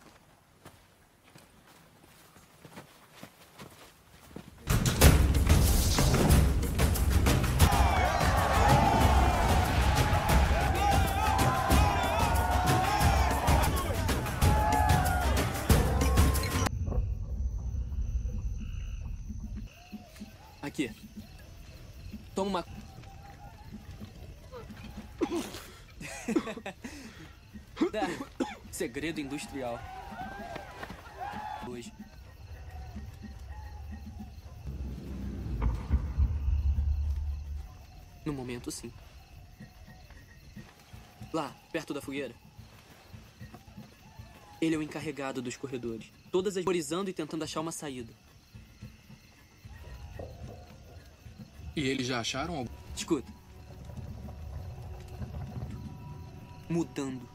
A: Aqui. Toma uma... Segredo industrial. Hoje. No momento, sim. Lá, perto da fogueira. Ele é o encarregado dos corredores. Todas as memorizando e tentando achar uma saída.
E: E eles já acharam algo?
A: Escuta. Mudando.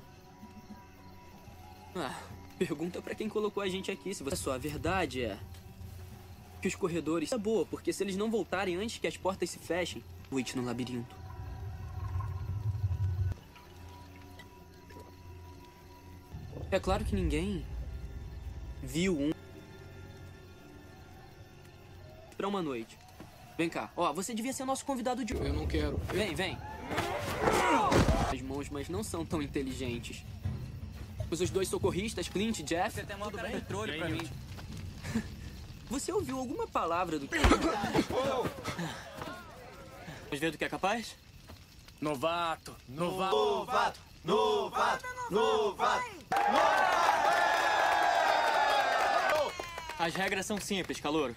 A: Pergunta pra quem colocou a gente aqui se você... Só a verdade é que os corredores é boa, porque se eles não voltarem antes que as portas se fechem, Wait no labirinto. É claro que ninguém viu um pra uma noite. Vem cá. Ó, você devia ser nosso convidado de...
E: Eu não quero.
A: Vem. As mãos, mas não são tão inteligentes. Mas os 2 socorristas, Clint e Jeff...
B: Você tem maior cara de trolho pra mim.
A: Você ouviu alguma palavra do...
B: Vamos ver do que é capaz?
G: Novato.
B: As regras são simples, calouro.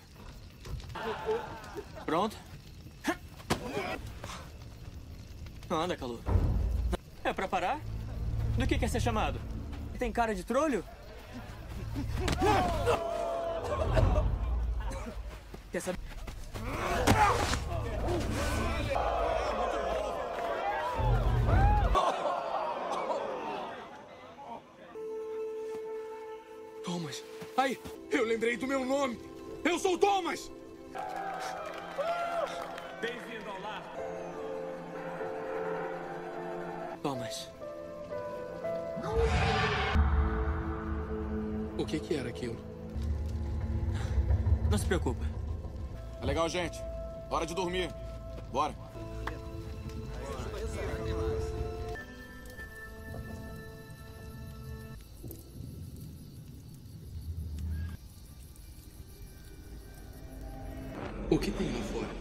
B: Pronto? Anda, calouro. É pra parar? Do que quer ser chamado? Tem cara de trolho? Quer saber?
E: Thomas. Aí, eu lembrei do meu nome. Eu sou o Thomas.
G: Bem-vindo ao lar.
B: Thomas.
E: O que era aquilo?
B: Não se preocupa.
D: Tá legal, gente. Hora de dormir. Bora.
E: O que tem lá fora?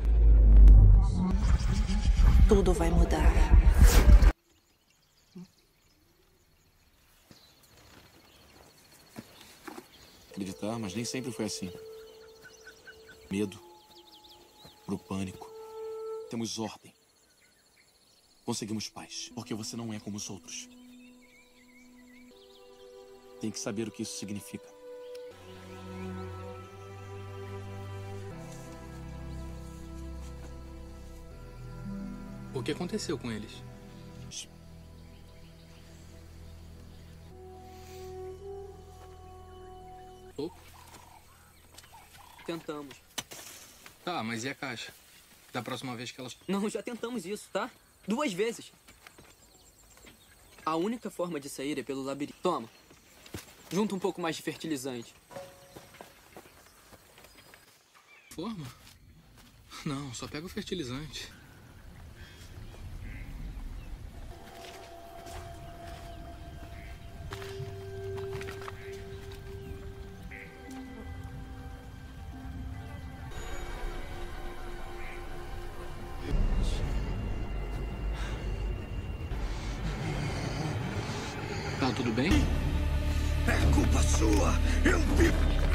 C: Tudo vai mudar.
D: Acreditar, mas nem sempre foi assim. Medo pro pânico. Temos ordem. Conseguimos paz, porque você não é como os outros. Tem que saber o que isso significa.
E: O que aconteceu com eles? Oh.
A: Tentamos.
E: Tá, mas e a caixa? Da próxima vez que elas...
A: Não, já tentamos isso, tá? 2 vezes. A única forma de sair é pelo labirinto. Toma. Junta um pouco mais de fertilizante.
E: Forma? Não, só pega o fertilizante. Tá tudo bem?
G: É culpa sua! Eu vi...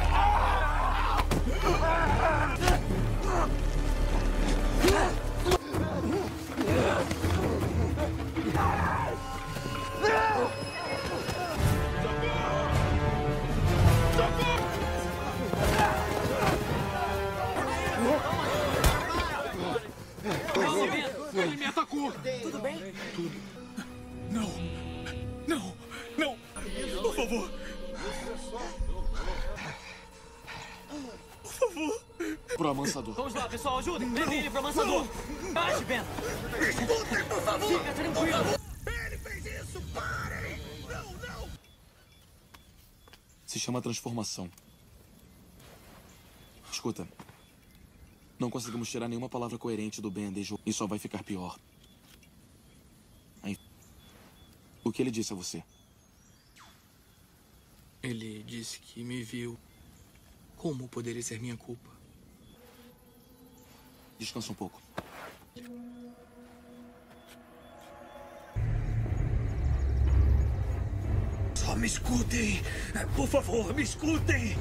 E: Ele me atacou!
F: Tudo bem?
E: Tudo.
G: Não! Não! Não! Por favor! Por favor!
D: Pro amansador.
B: Vamos lá, pessoal, ajudem! Levem ele pro amansador! Baixe, Ben!
G: Escutem, por favor!
B: Fica tranquilo!
G: Ele fez isso! Parem! Não, não!
D: Se chama transformação. Escuta. Não conseguimos tirar nenhuma palavra coerente do Ben desde... E só vai ficar pior. Aí... O que ele disse a você?
E: Ele disse que me viu. Como poderia ser minha culpa?
D: Descansa um pouco.
G: Só me escutem! Por favor, me escutem!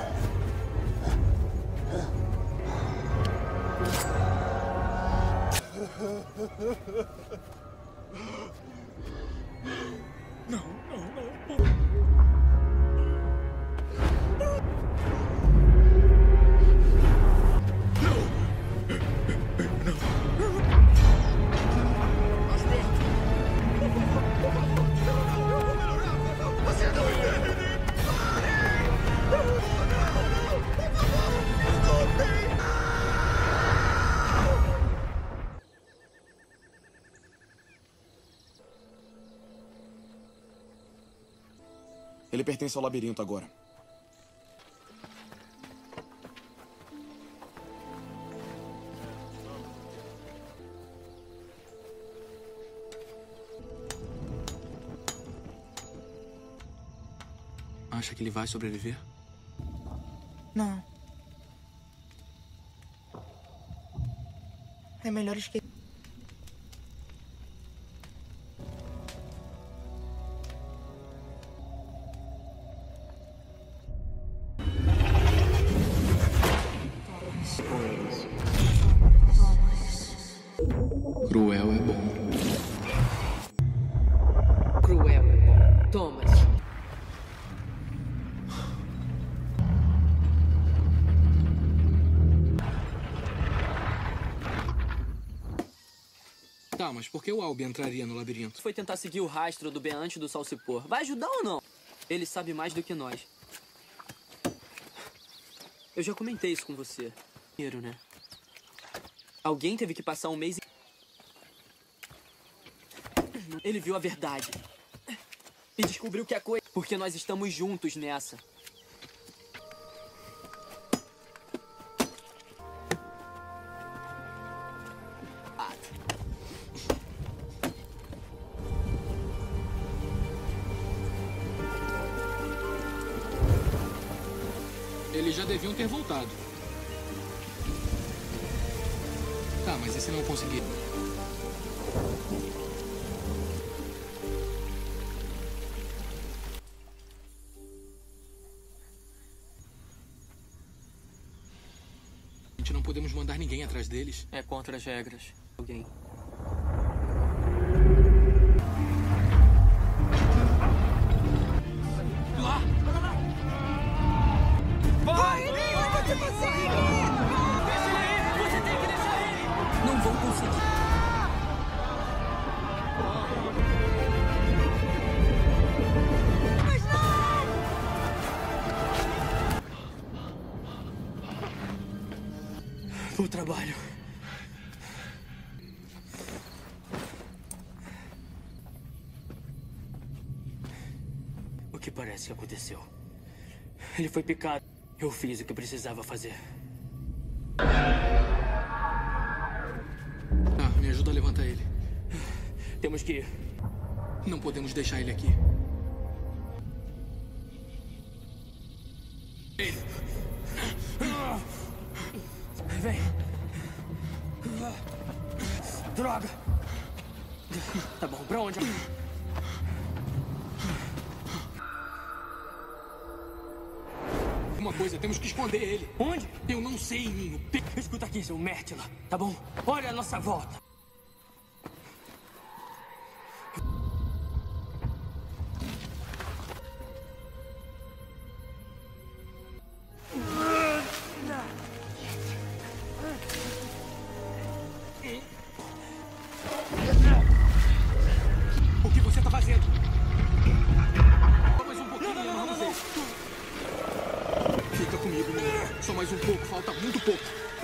G: Não, não, não. Você não entende!
D: Ele pertence ao labirinto agora.
E: Acha que ele vai sobreviver?
F: Não. É melhor esquecer.
E: Cruel é bom.
H: Cruel é bom. Thomas.
E: Tá, mas por que o Albi entraria no labirinto?
A: Foi tentar seguir o rastro do Ben antes do sol se pôr. Vai ajudar ou não? Ele sabe mais do que nós. Eu já comentei isso com você. Primeiro, né? Alguém teve que passar um mês... Ele viu a verdade. E descobriu que a coisa... Porque nós estamos juntos nessa.
E: Eles já deviam ter voltado. mas e se não conseguir? A gente não podemos mandar ninguém atrás deles.
B: É contra as regras.
A: Alguém.
E: Lá!
F: Vai, você consegue!
B: Você tem que deixar ele!
A: Não vou conseguir.
F: Mas não!
J: Bom trabalho. O que parece que aconteceu? Ele foi picado. Eu fiz o que precisava fazer.
E: Me ajuda a levantar ele.
J: Temos que ir.
E: Não podemos deixar ele aqui.
J: Vem. Droga. Tá bom, pra onde?
E: Uma coisa, temos que esconder ele.
J: Onde?
E: Eu não sei, Ninho.
J: Escuta aqui, seu Mértila. Tá bom? Olha a nossa volta.
E: O que você tá fazendo? Só mais um pouquinho, amarramos ele. Fica comigo, Ninho. Só mais um pouco, falta muito pouco.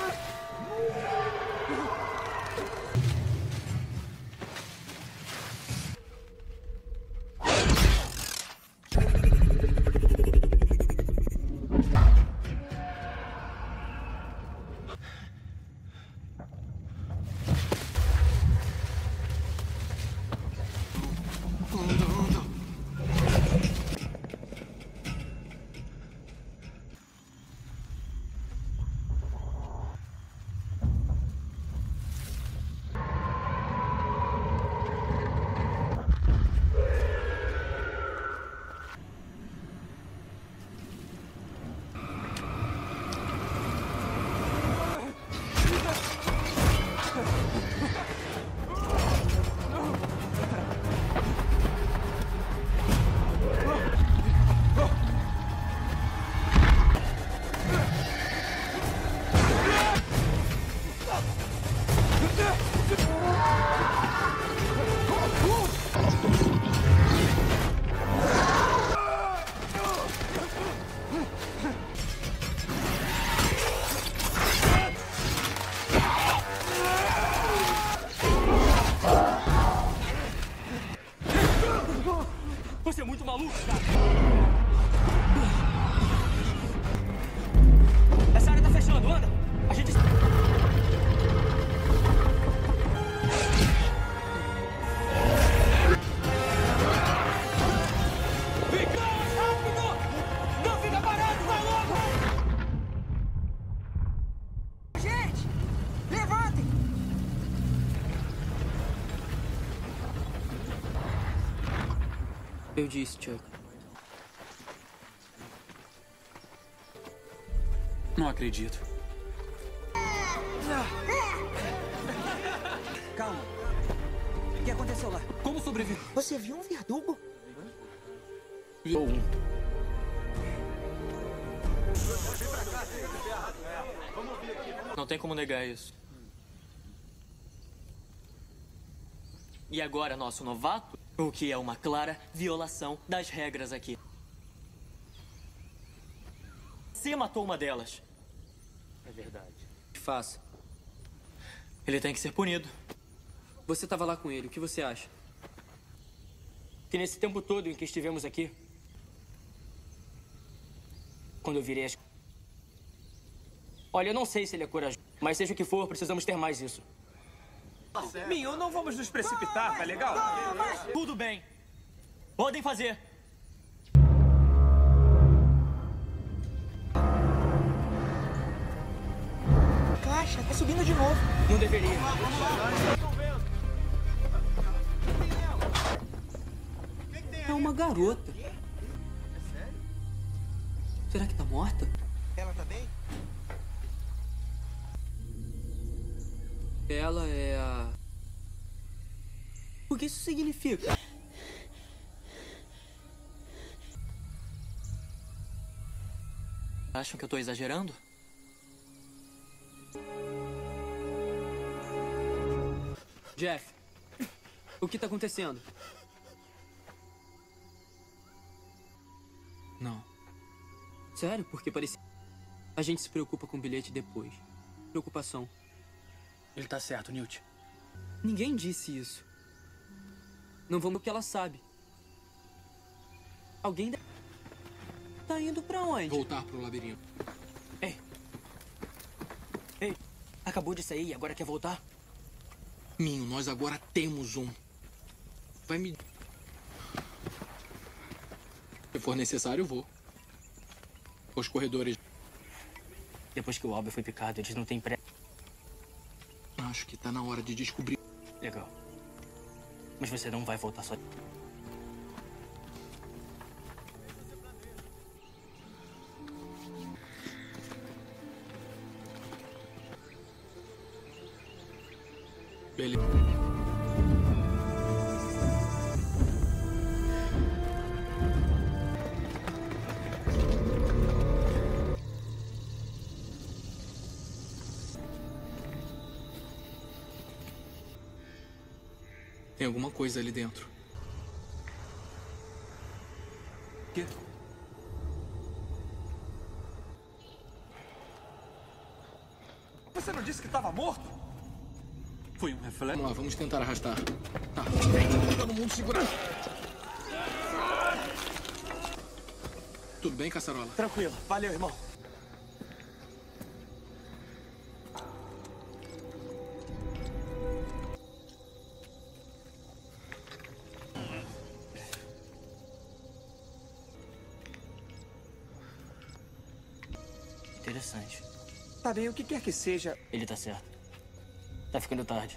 J: Você é muito maluco, cara. Essa área tá fechando, anda. A gente... Fica mais rápido! Não fica parado, vai logo!
F: Gente, levantem!
A: Eu disse, Chuck.
E: Não acredito.
K: Calma. O que aconteceu lá?
E: Como sobreviver?
F: Você viu um verdugo?
E: Viu um.
B: Não tem como negar isso. E agora, nosso novato, o que é uma clara violação das regras aqui. Você matou uma delas.
J: É verdade.
A: Faça.
B: Ele tem que ser punido.
A: Você estava lá com ele, o que você acha?
J: Que nesse tempo todo em que estivemos aqui, quando eu virei as... Olha, eu não sei se ele é corajoso, mas seja o que for, precisamos ter mais isso.
I: Minho, não vamos nos precipitar, tá legal?
B: Tudo bem. Podem fazer.
F: Caixa, tá subindo de novo.
J: Não deveria.
A: É uma garota. Será que tá morta?
F: Ela tá bem?
A: Ela é a... O que isso significa?
B: Acham que eu tô exagerando?
A: Jeff, o que tá acontecendo?
D: Não.
A: Sério? Porque parecia... A gente se preocupa com o bilhete depois. Preocupação.
E: Ele tá certo, Newt.
A: Ninguém disse isso. Não vamos o que ela sabe. Alguém... Tá indo pra onde?
D: Voltar pro labirinto.
J: Ei. Ei. Acabou de sair e agora quer voltar?
D: Minho, nós agora temos um. Vai me... Se for necessário, eu vou. Os corredores...
J: Depois que o Albert foi picado, eles não têm pré...
D: Acho que tá na hora de descobrir.
J: Legal. Mas você não vai voltar só.
D: Beleza. Tem alguma coisa ali dentro.
I: Quê? Você não disse que estava morto? Foi um reflexo.
D: Vamos lá, vamos tentar arrastar. Tá. Todo mundo segurando. Tudo bem, Caçarola?
I: Tranquilo. Valeu, irmão.
J: Interessante.
I: Tá bem, o que quer que seja.
J: Ele tá certo. Tá ficando tarde.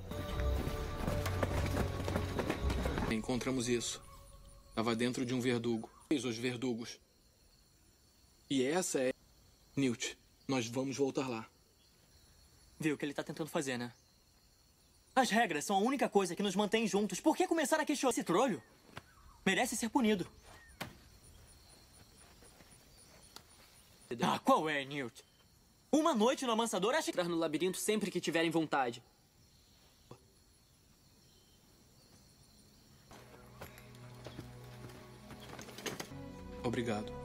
D: Encontramos isso. Tava dentro de um verdugo. Os verdugos. E essa é... Newt, nós vamos voltar lá.
B: Viu o que ele tá tentando fazer, né? As regras são a única coisa que nos mantém juntos. Por que começar a questionar esse trolho? Merece ser punido. Ah, qual é, Newt? Uma noite no amansador, acha que...
A: Entrar no labirinto sempre que tiverem vontade.
D: Obrigado.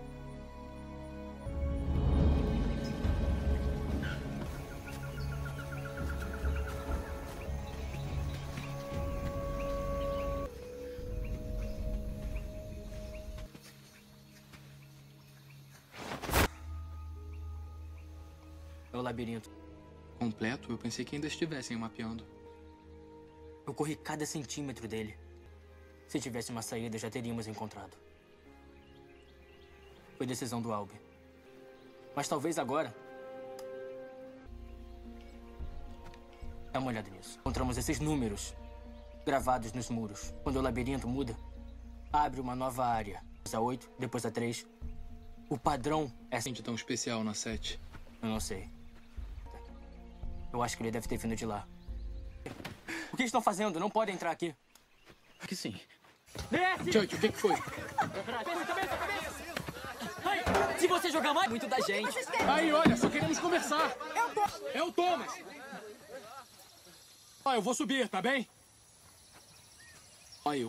J: É o labirinto.
D: Completo? Eu pensei que ainda estivessem mapeando.
J: Eu corri cada centímetro dele. Se tivesse uma saída, já teríamos encontrado. Foi decisão do Albie. Mas talvez agora... Dá uma olhada nisso. Encontramos esses números gravados nos muros. Quando o labirinto muda, abre uma nova área. A 8, depois a 3. O padrão é...
D: Sente tão especial na 7.
J: Eu não sei. Eu acho que ele deve ter vindo de lá. O que estão fazendo? Não podem entrar aqui.
E: Aqui sim.
J: Desce!
D: Chuck, o que foi?
B: Cabeça! Ai, se você jogar mais...
A: Muito da gente.
D: Aí, olha, só queremos conversar. É o Thomas. Eu vou subir, tá bem? Eu.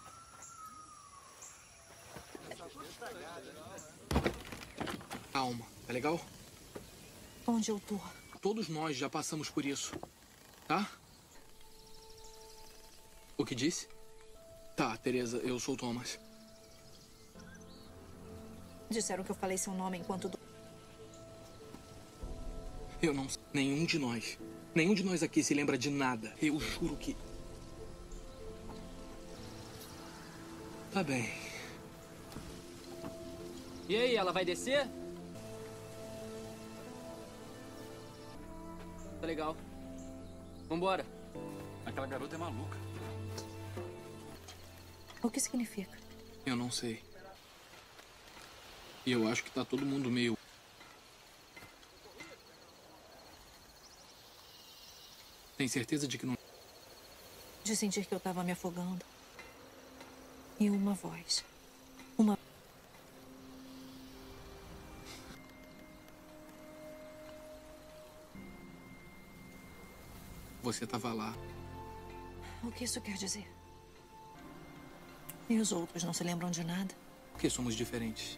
D: Calma, tá legal?
C: Onde eu tô?
D: Todos nós já passamos por isso, tá? O que disse? Tá, Teresa, eu sou o Thomas.
C: Disseram que eu falei seu nome enquanto...
D: Eu não sei. Nenhum de nós aqui se lembra de nada. Eu juro que... Tá bem.
A: E aí, ela vai descer? Tá legal. Vambora.
D: Aquela garota é maluca.
C: O que significa?
D: Eu não sei. E eu acho que tá todo mundo meio... Tem certeza de que não...
C: De sentir que eu estava me afogando. E uma voz. Uma...
D: Você tava lá.
C: O que isso quer dizer? E os outros não se lembram de nada?
D: Porque somos diferentes.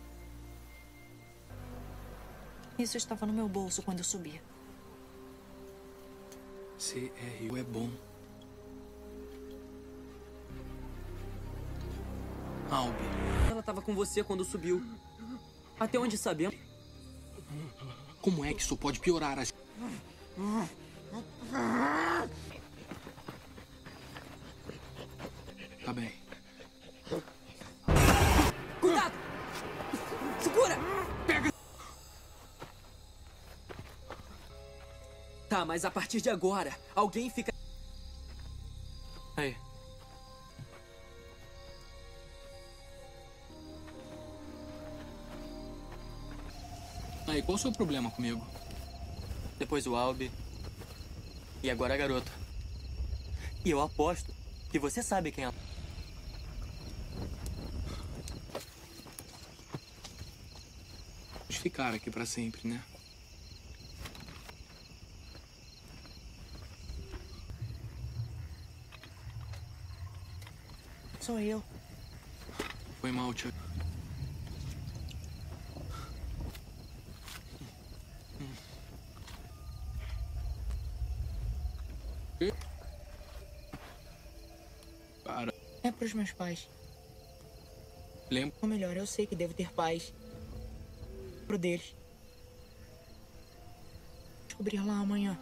C: Isso estava no meu bolso quando eu subia.
D: CRU é bom. Albi.
A: Ela tava com você quando subiu. Até onde sabemos.
D: Como é que isso pode piorar as... Tá bem.
A: Cuidado! Segura!
D: Pega!
A: Tá, mas a partir de agora, alguém fica...
B: Aí.
D: Aí, qual o seu problema comigo?
B: Depois o Albi. E agora a garota. E eu aposto que você sabe quem é.
D: Vamos ficar aqui pra sempre, né?
F: Sou eu.
D: Foi mal, Chuck. Para.
F: É pros meus pais.
D: Lembra?
F: Ou melhor, eu sei que devo ter pais. Pro deles. Descobrir lá amanhã.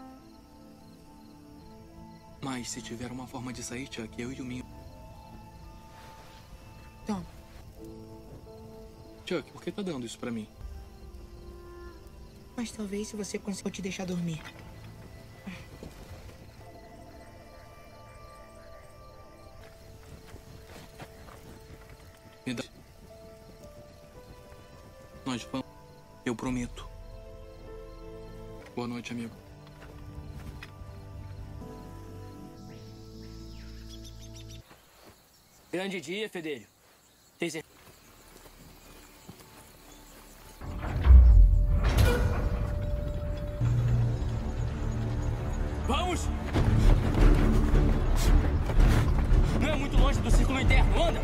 D: Mas se tiver uma forma de sair, Chuck, eu e o Minho.
F: Então.
D: Chuck, por que tá dando isso pra mim?
F: Mas talvez se você conseguir te deixar dormir.
D: Me dá. Nós vamos. Eu prometo. Boa noite, amigo.
J: Grande dia, Fedelho. Tem certeza? Vamos! Não é muito longe do círculo interno, anda!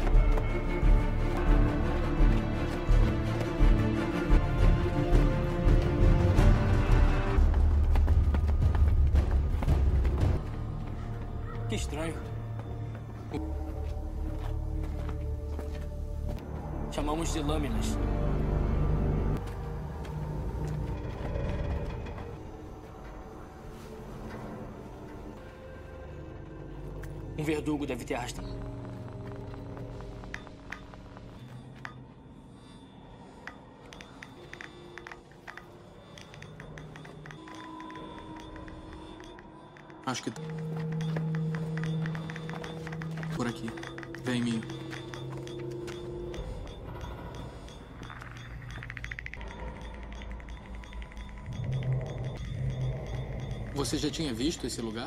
J: Que estranho. Chamamos de lâminas. Um verdugo deve ter arrastado.
D: Acho que... Por aqui. Vem, Minho. Você já tinha visto esse lugar?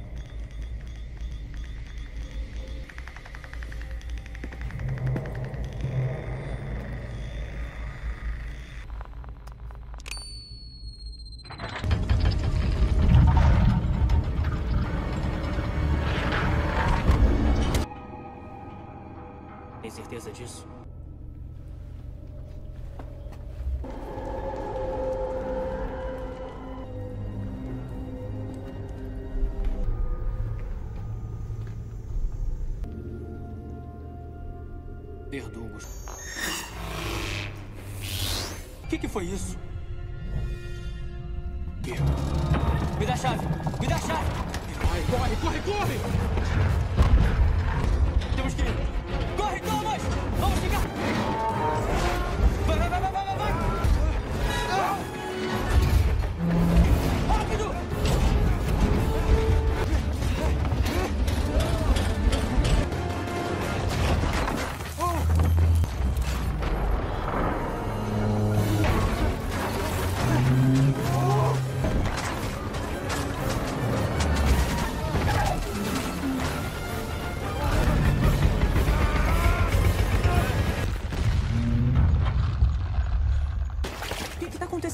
J: Tem certeza disso?
D: Verdugos.
J: O que foi isso? Me dá a chave! Me dá a chave!
D: Vai, corre, corre, corre!
J: Temos que ir! Corre, Thomas! Vamos ficar! Vai, vai, vai, vai, vai, vai! Rápido!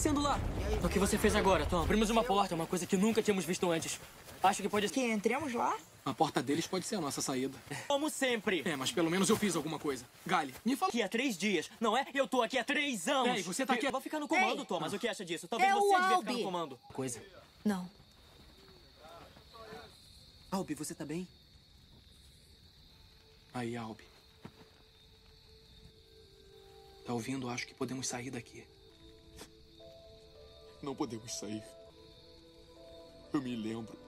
A: acontecendo lá?
B: O que você fez agora, Tom? Abrimos uma porta, uma coisa que nunca tínhamos visto antes. Acho que pode...
F: Que entremos lá?
E: A porta deles pode ser a nossa saída.
B: Como sempre.
E: É, mas pelo menos eu fiz alguma coisa. Gali, me fala.
B: Aqui há 3 dias, não é? Eu tô aqui há 3 anos.
E: Ei, você tá aqui...
B: Eu vou ficar no comando,
F: Ei.
B: Thomas. O que acha disso? Talvez
C: É
B: você
C: o
B: devia ficar
C: Albi.
B: no comando.
J: Coisa.
C: Não.
A: Albi, você tá bem?
D: Aí, Albi. Tá ouvindo? Acho que podemos sair daqui.
G: Não podemos sair. Eu me lembro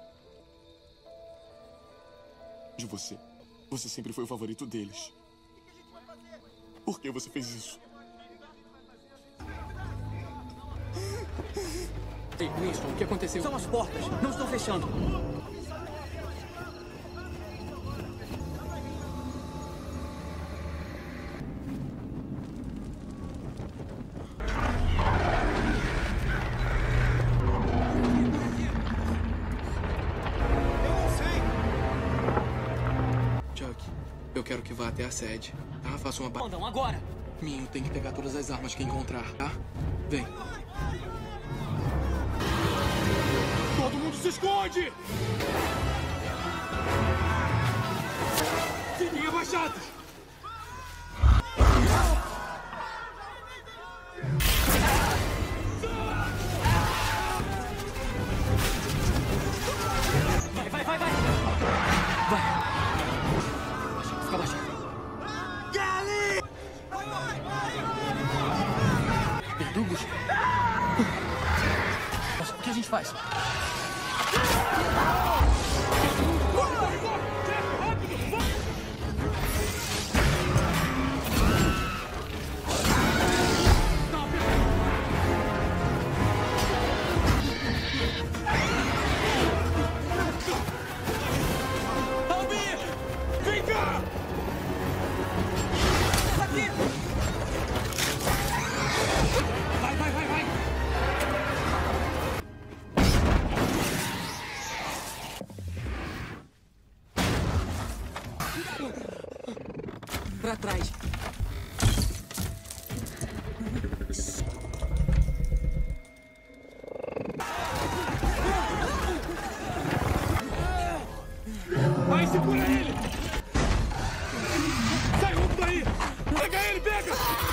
G: de você. Você sempre foi o favorito deles. Por que você fez isso?
E: Ei, Winston, o que aconteceu?
K: São as portas. Não estão fechando.
D: Chuck, eu quero que vá até a sede, tá? Faça uma...
B: Mandam agora.
D: Minho, tem que pegar todas as armas que encontrar, tá? Vem.
G: Todo mundo se esconde! Fiquem abaixados!
B: Vai, vai, vai, vai. Fica abaixado.
J: Verdugos? Mas o que a gente faz?
G: Vem cá! Vai, vai, vai, vai!
A: Pra trás.
G: Vai, segura ele! Sai, vamos daí! Pega ele, pega!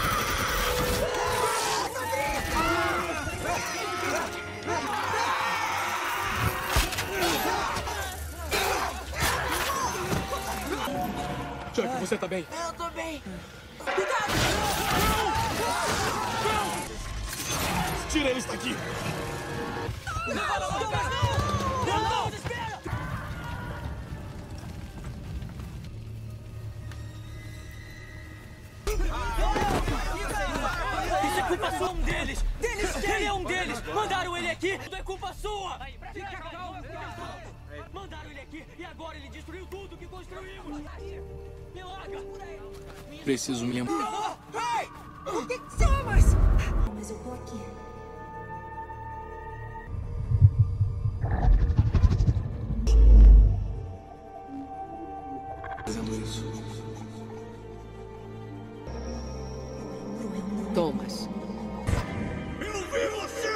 E: Chuck, você tá bem?
F: Eu tô bem.
G: Tira eles daqui!
B: Isso é culpa sua, um deles. Ele é um deles. Mandaram ele aqui. Tudo é culpa sua. Fica calmo. Mandaram ele aqui e agora ele destruiu tudo que construímos. Me larga.
D: Preciso me lembrar.
F: Ei! O que somos?
C: Mas eu tô aqui.
D: Fazendo isso.
A: Thomas.
G: Eu vi você!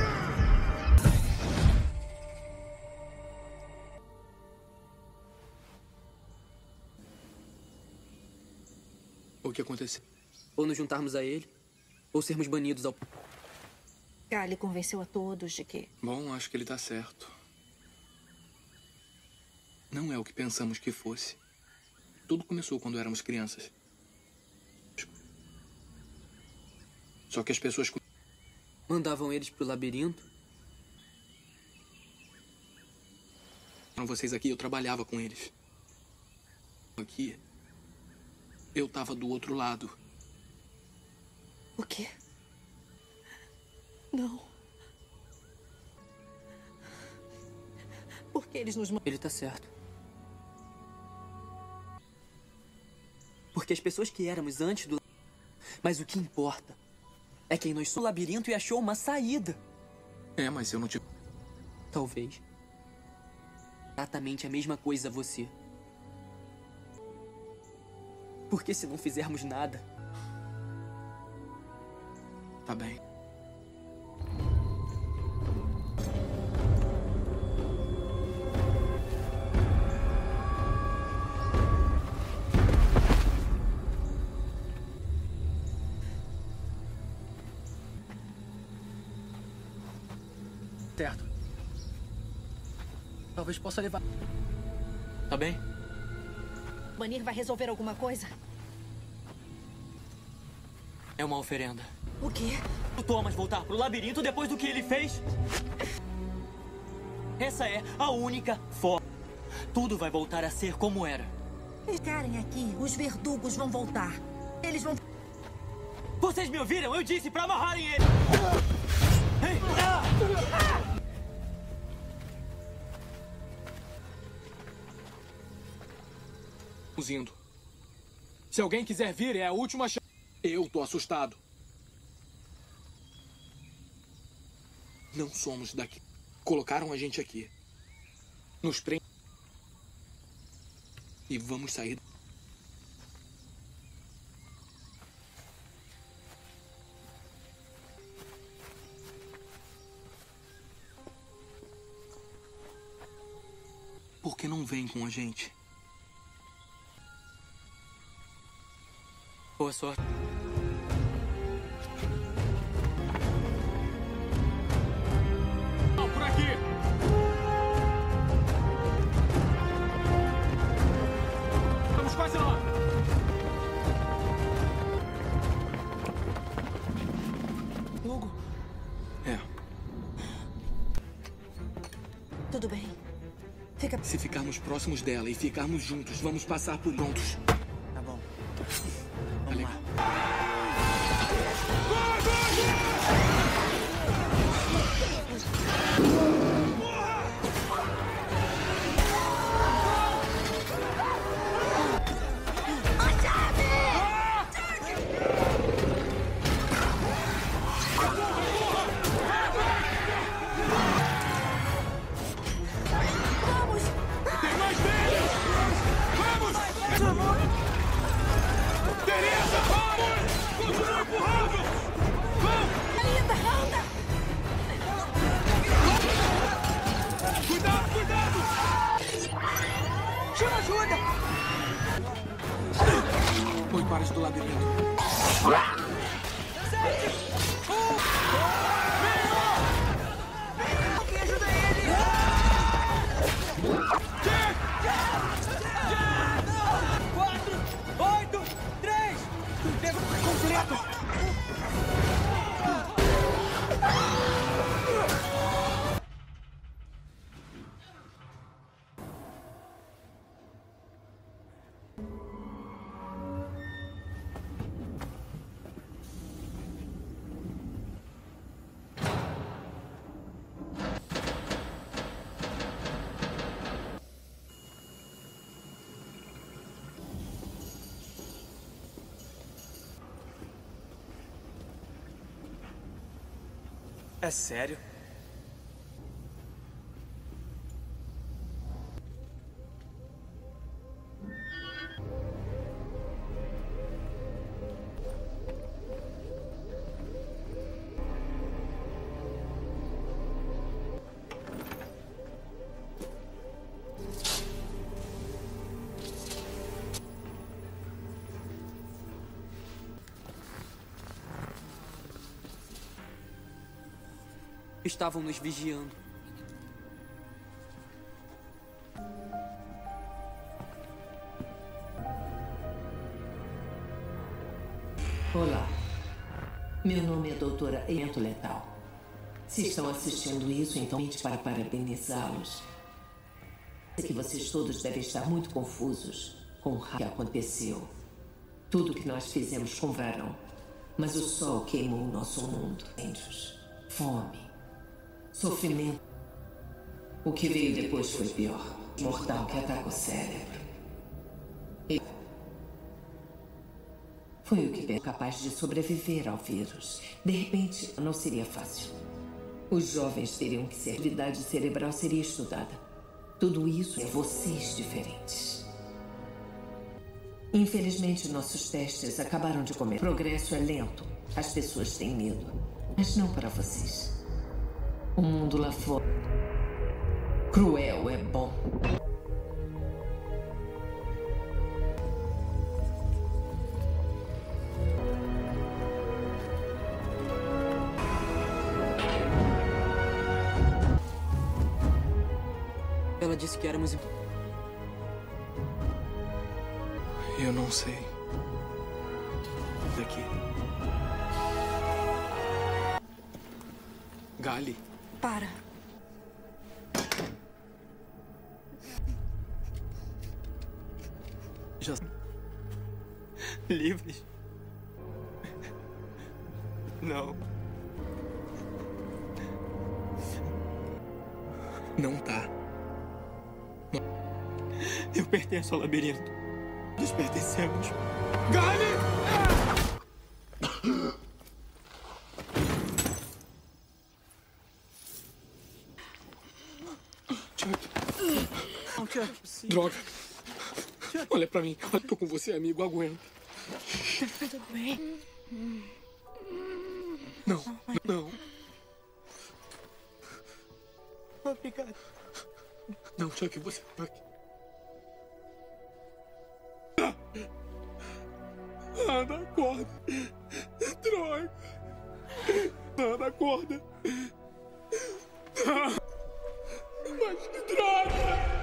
D: O que aconteceu?
A: Ou nos juntarmos a ele, ou sermos banidos ao...
C: Gali convenceu a todos de que...
D: Bom, acho que ele tá certo. Não é o que pensamos que fosse. Tudo começou quando éramos crianças. Só que as pessoas...
A: Mandavam eles pro labirinto.
D: Quando vocês aqui, eu trabalhava com eles. Aqui, eu tava do outro lado.
C: O quê? Não. Por que eles nos...
A: Ele tá certo. Porque as pessoas que éramos antes do... Mas o que importa é quem nós somos no labirinto e achou uma saída.
D: É, mas eu não te...
A: Talvez. Exatamente a mesma coisa a você. Porque se não fizermos nada...
D: Tá bem.
E: Certo. Talvez possa levar...
J: Tá bem?
C: Banir vai resolver alguma coisa?
J: É uma oferenda.
C: O quê?
B: O Thomas voltar pro labirinto depois do que ele fez? Essa é a única forma. Tudo vai voltar a ser como era.
L: Ficarem aqui, os verdugos vão voltar. Eles vão...
B: Vocês me ouviram? Eu disse pra amarrarem ele! Ei!
E: Estamos indo. Se alguém quiser vir, é a última chance. Eu tô assustado. Não somos daqui. Colocaram a gente aqui. Nos prendem. E vamos sair. Por que não vem com a gente?
J: Boa sorte.
E: Por aqui! Estamos quase lá!
F: Hugo?
E: É.
L: Tudo bem. Fica...
E: Se ficarmos próximos dela e ficarmos juntos, vamos passar por prontos.
F: Tá bom.
E: Vamos lá.
I: Tem mais deles! Vamos! Teresa, vamos! Continua empurrando! Vamos!
L: Anda!
I: Cuidado, cuidado!
F: Chama ajuda!
E: Foi para os do labirinto.
F: Alguém ajuda ele!
B: 4, 8, 3!
F: Tempo completo!
B: É sério?
A: Estavam nos vigiando.
H: Olá. Meu nome é doutora Elemento Letal. Se estão assistindo isso, então para parabenizá-los. Sei que vocês todos devem estar muito confusos com o que aconteceu. Tudo que nós fizemos com Varão. Mas o sol queimou o nosso mundo. Incêndios, fome, sofrimento. O que veio depois foi pior. Mortal que ataca o cérebro. Foi o que é capaz de sobreviver ao vírus. De repente, não seria fácil. Os jovens teriam que ser. A atividade cerebral seria estudada. Tudo isso é vocês diferentes. Infelizmente, nossos testes acabaram de comer. O progresso é lento. As pessoas têm medo. Mas não para vocês. O mundo lá fora. Cruel é bom.
A: Ela disse que éramos...
E: Eu não sei. Daqui. Gali.
C: Para.
A: Já... livres? Não.
E: Não tá. Não.
A: Eu pertenço ao labirinto. Nós pertencemos.
E: Gali!
A: Chuck.
E: Droga. Olha pra mim. Eu tô com você, amigo. Aguenta.
F: Tudo bem?
E: Não, não.
F: Obrigado.
E: Não, Chuck, você tá aqui. Ana, acorda. Droga. Ana, acorda. Mas que droga!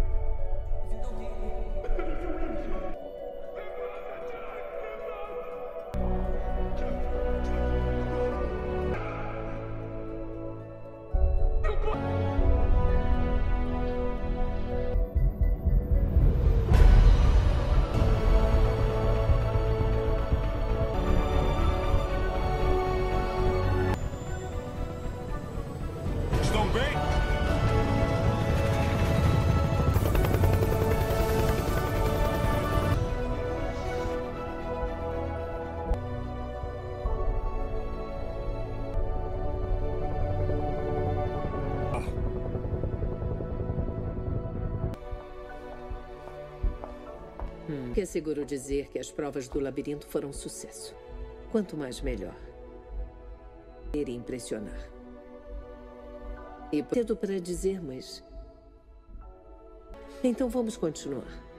G: Estão bem?
H: É seguro dizer que as provas do labirinto foram um sucesso. Quanto mais, melhor. Iria impressionar. E cedo para dizer, mas... Então vamos continuar.